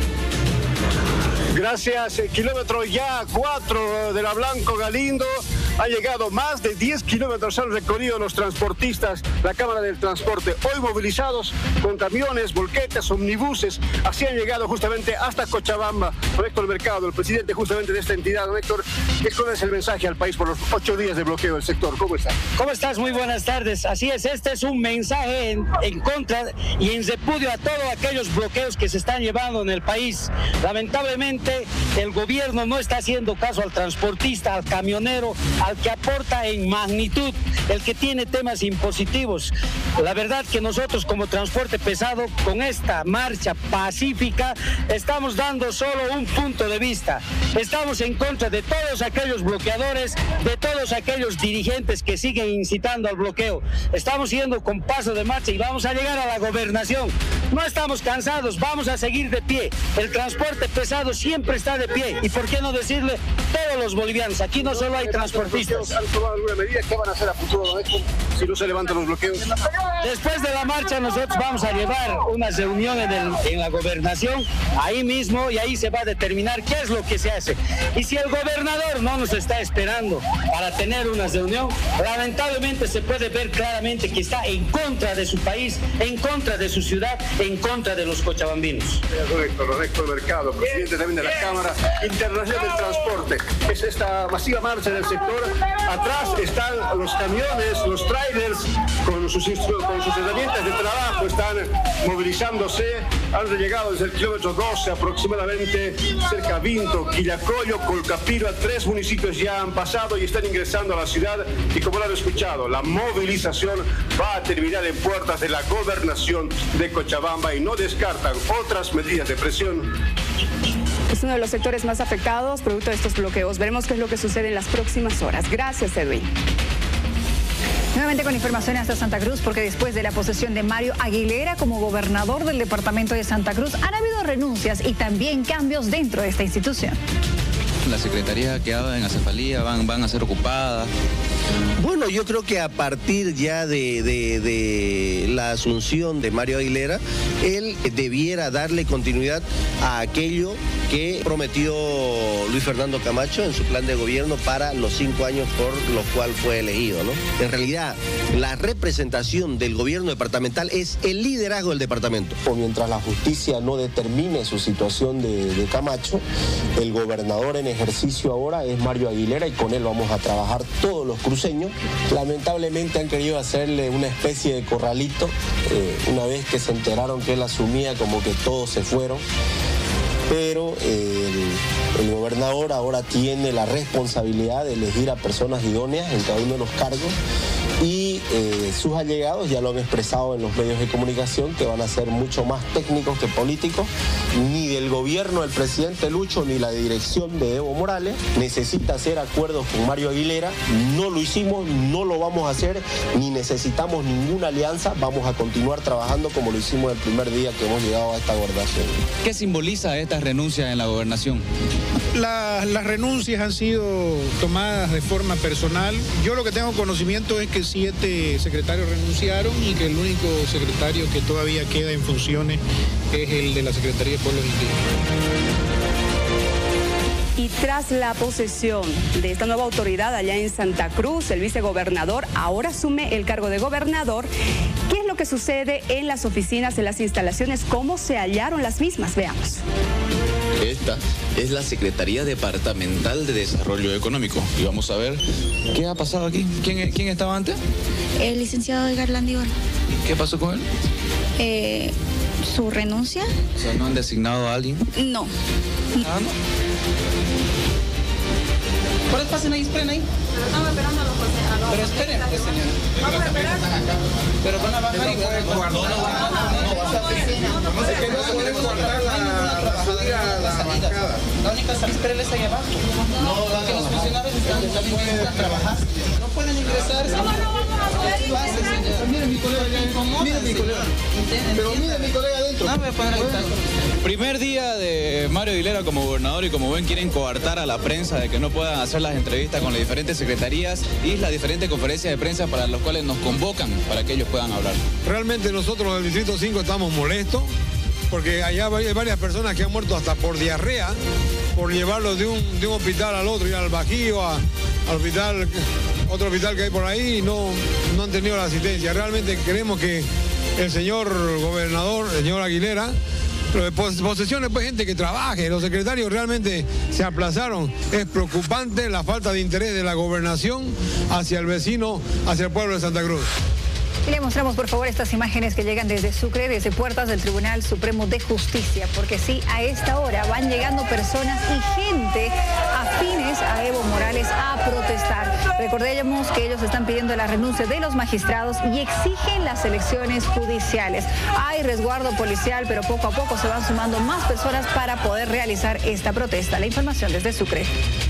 Gracias. Kilómetro ya cuatro de la Blanco Galindo. Han llegado más de diez kilómetros, han recorrido los transportistas, la Cámara del Transporte, hoy movilizados con camiones, volquetas, omnibuses, así han llegado justamente hasta Cochabamba. Don Héctor Mercado, el presidente justamente de esta entidad. Don Héctor, ¿cuál es el mensaje al país por los ocho días de bloqueo del sector? ¿Cómo está? ¿Cómo estás? Muy buenas tardes. Así es, este es un mensaje en, en contra y en repudio a todos aquellos bloqueos que se están llevando en el país. Lamentablemente, el gobierno no está haciendo caso al transportista, al camionero, al que aporta en magnitud, el que tiene temas impositivos. La verdad que nosotros como transporte pesado, con esta marcha pacífica, estamos dando solo un punto de vista. Estamos en contra de todos aquellos bloqueadores, de todos aquellos dirigentes que siguen incitando al bloqueo. Estamos yendo con paso de marcha y vamos a llegar a la gobernación. No estamos cansados, vamos a seguir de pie. El transporte pesado siempre está de pie. ¿Y por qué no decirle todos los bolivianos? Aquí no solo hay transportistas. ¿Han tomado alguna medida? ¿Qué van a hacer a futuro, don Héctor, si no se levantan los bloqueos? Después de la marcha nosotros vamos a llevar una reunión en, el, en la gobernación, ahí mismo, y ahí se va a determinar qué es lo que se hace. Y si el gobernador no nos está esperando para tener una reunión, lamentablemente se puede ver claramente que está en contra de su país, en contra de su ciudad, en contra de los cochabambinos. Don Héctor, don Héctor Mercado, presidente también de la Cámara Internacional del Transporte. Es esta masiva marcha del sector. Atrás están los camiones, los trailers con sus, con sus herramientas de trabajo, están movilizándose. Han llegado desde el kilómetro doce aproximadamente, cerca de Vinto, Quillacollo, Colcapira, tres municipios ya han pasado y están ingresando a la ciudad. Y como lo han escuchado, la movilización va a terminar en puertas de la gobernación de Cochabamba y no descartan otras medidas de presión. Es uno de los sectores más afectados producto de estos bloqueos. Veremos qué es lo que sucede en las próximas horas. Gracias, Edwin. Nuevamente con información hasta Santa Cruz, porque después de la posesión de Mario Aguilera como gobernador del departamento de Santa Cruz, han habido renuncias y también cambios dentro de esta institución. La secretaría que habla en la cefalía van, van a ser ocupadas. Bueno, yo creo que a partir ya de, de, de la asunción de Mario Aguilera, él debiera darle continuidad a aquello que prometió Luis Fernando Camacho en su plan de gobierno para los cinco años por los cuales fue elegido, ¿no? En realidad, la representación del gobierno departamental es el liderazgo del departamento. O mientras la justicia no determine su situación de, de Camacho, el gobernador en ejercicio ahora es Mario Aguilera y con él vamos a trabajar todos los cruceños. Lamentablemente han querido hacerle una especie de corralito, eh, una vez que se enteraron que él asumía, como que todos se fueron. pero eh, el, el gobernador ahora tiene la responsabilidad de elegir a personas idóneas en cada uno de los cargos y eh, sus allegados ya lo han expresado en los medios de comunicación que van a ser mucho más técnicos que políticos. Ni del gobierno del presidente Lucho ni la dirección de Evo Morales necesita hacer acuerdos con Mario Aguilera. No lo hicimos, no lo vamos a hacer, ni necesitamos ninguna alianza. Vamos a continuar trabajando como lo hicimos el primer día que hemos llegado a esta gobernación. ¿Qué simboliza estas renuncias en la gobernación? La, las renuncias han sido tomadas de forma personal. Yo lo que tengo conocimiento es que siete secretarios renunciaron y que el único secretario que todavía queda en funciones es el de la Secretaría de Pueblos Indígenas. Y tras la posesión de esta nueva autoridad allá en Santa Cruz, el vicegobernador ahora asume el cargo de gobernador. ¿Qué es lo que sucede en las oficinas, en las instalaciones? ¿Cómo se hallaron las mismas? Veamos. Esta es la Secretaría Departamental de Desarrollo Económico. Y vamos a ver qué ha pasado aquí. ¿Quién, quién estaba antes? El licenciado Edgar Landívar. ¿Qué pasó con él? Eh, ¿Su renuncia? O sea, ¿no han designado a alguien? No. Ah, no. ¿Por qué pasen ahí? Esperen ahí. Estamos esperando a los consejeros. Pero esperen, pues, señora. Vamos a esperar. Pero van a bajar y van a guardar. No, no, no. Es que no se puede guardar la salida a la bancada. La única salida, espérenles ahí abajo. No, porque los funcionarios están también necesitan trabajar. No pueden ingresar. ¿Cómo no vamos a poder ingresar? Miren mi colega allá. Miren mi colega. Pero miren mi colega adentro. No, voy a poner ahí. Primer día de Mario Aguilera como gobernador y como ven quieren coartar a la prensa de que no puedan hacer las entrevistas con las diferentes secretarías y las diferentes conferencias de prensa para las cuales nos convocan para que ellos puedan hablar. Realmente nosotros del Distrito cinco estamos molestos porque allá hay varias personas que han muerto hasta por diarrea por llevarlos de un, de un hospital al otro, ir al Bajío, a, al hospital, otro hospital que hay por ahí y no, no han tenido la asistencia. Realmente queremos que el señor gobernador, el señor Aguilera, pero de posesiones, pues gente que trabaje, los secretarios realmente se aplazaron. Es preocupante la falta de interés de la gobernación hacia el vecino, hacia el pueblo de Santa Cruz. Y le mostramos, por favor, estas imágenes que llegan desde Sucre, desde puertas del Tribunal Supremo de Justicia, porque sí, a esta hora van llegando personas y gente afines a Evo Morales a protestar. Recordemos que ellos están pidiendo la renuncia de los magistrados y exigen las elecciones judiciales. Hay resguardo policial, pero poco a poco se van sumando más personas para poder realizar esta protesta. La información desde Sucre.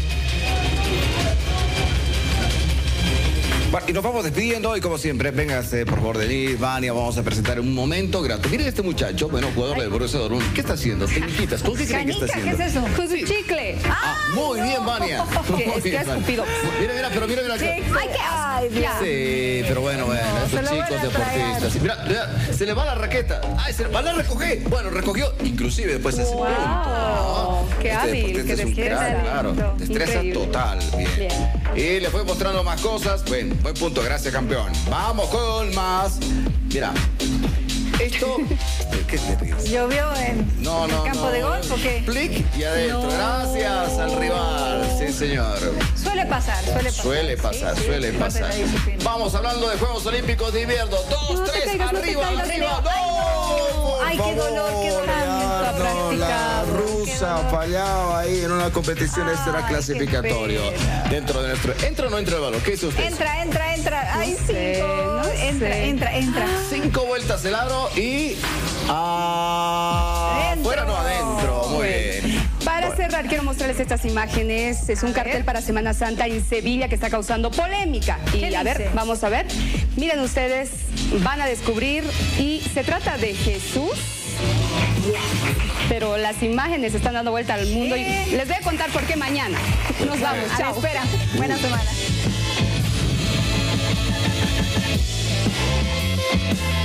Bueno, y nos vamos despidiendo y como siempre, véngase por favor Denise, Vania, vamos a presentar un momento grato. Miren este muchacho, bueno, jugador del Borussia Dortmund, ¿qué está haciendo? Tecniquitas, ¿con qué creen que está haciendo? ¿Qué es eso? Con su chicle. Ah, muy bien, Vania. Es que ha escupido. Mira, mira, pero mira, mira. Ay, qué ay, Dios. Sí, pero bueno, bueno, estos chicos deportistas. Mira, mira, se le va la raqueta. Ay, se le va a recoger. Bueno, recogió, inclusive después se hace wow. punto. Qué este hábil, qué destreza. Claro, destreza Increíble. total. Bien. bien. Y le fue mostrando más cosas. Bueno, buen punto, gracias, campeón. Vamos con más. Mira, esto. ¿Qué te ríes? ¿Llovió en no, no, campo no. de golf o qué? Plic y adentro. No. Gracias al rival. Sí, señor. Suele pasar, suele pasar. Suele pasar, sí, suele sí, pasar. Vamos hablando de Juegos Olímpicos de Invierno. Dos, no tres, caigas, arriba, no arriba. ¡No! Ay, qué dolor, qué dolor. No, la rusa fallaba ahí en una competición, este era clasificatorio. Dentro de nuestro. ¿Entra o no entra el balón? ¿Qué dice usted? Entra, entra, entra. Ay, no sé, cinco. no entra, sé. entra, entra. Cinco vueltas el aro y. Afuera, no adentro. Muy bien. Para Bueno. cerrar, quiero mostrarles estas imágenes. Es un cartel para Semana Santa en Sevilla que está causando polémica. Y ¿Qué a dice? ver, vamos a ver. Miren ustedes, van a descubrir. Y se trata de Jesús. Pero las imágenes están dando vuelta al mundo. Y les voy a contar por qué mañana. Nos vamos. A la Chao. espera. Buena semana.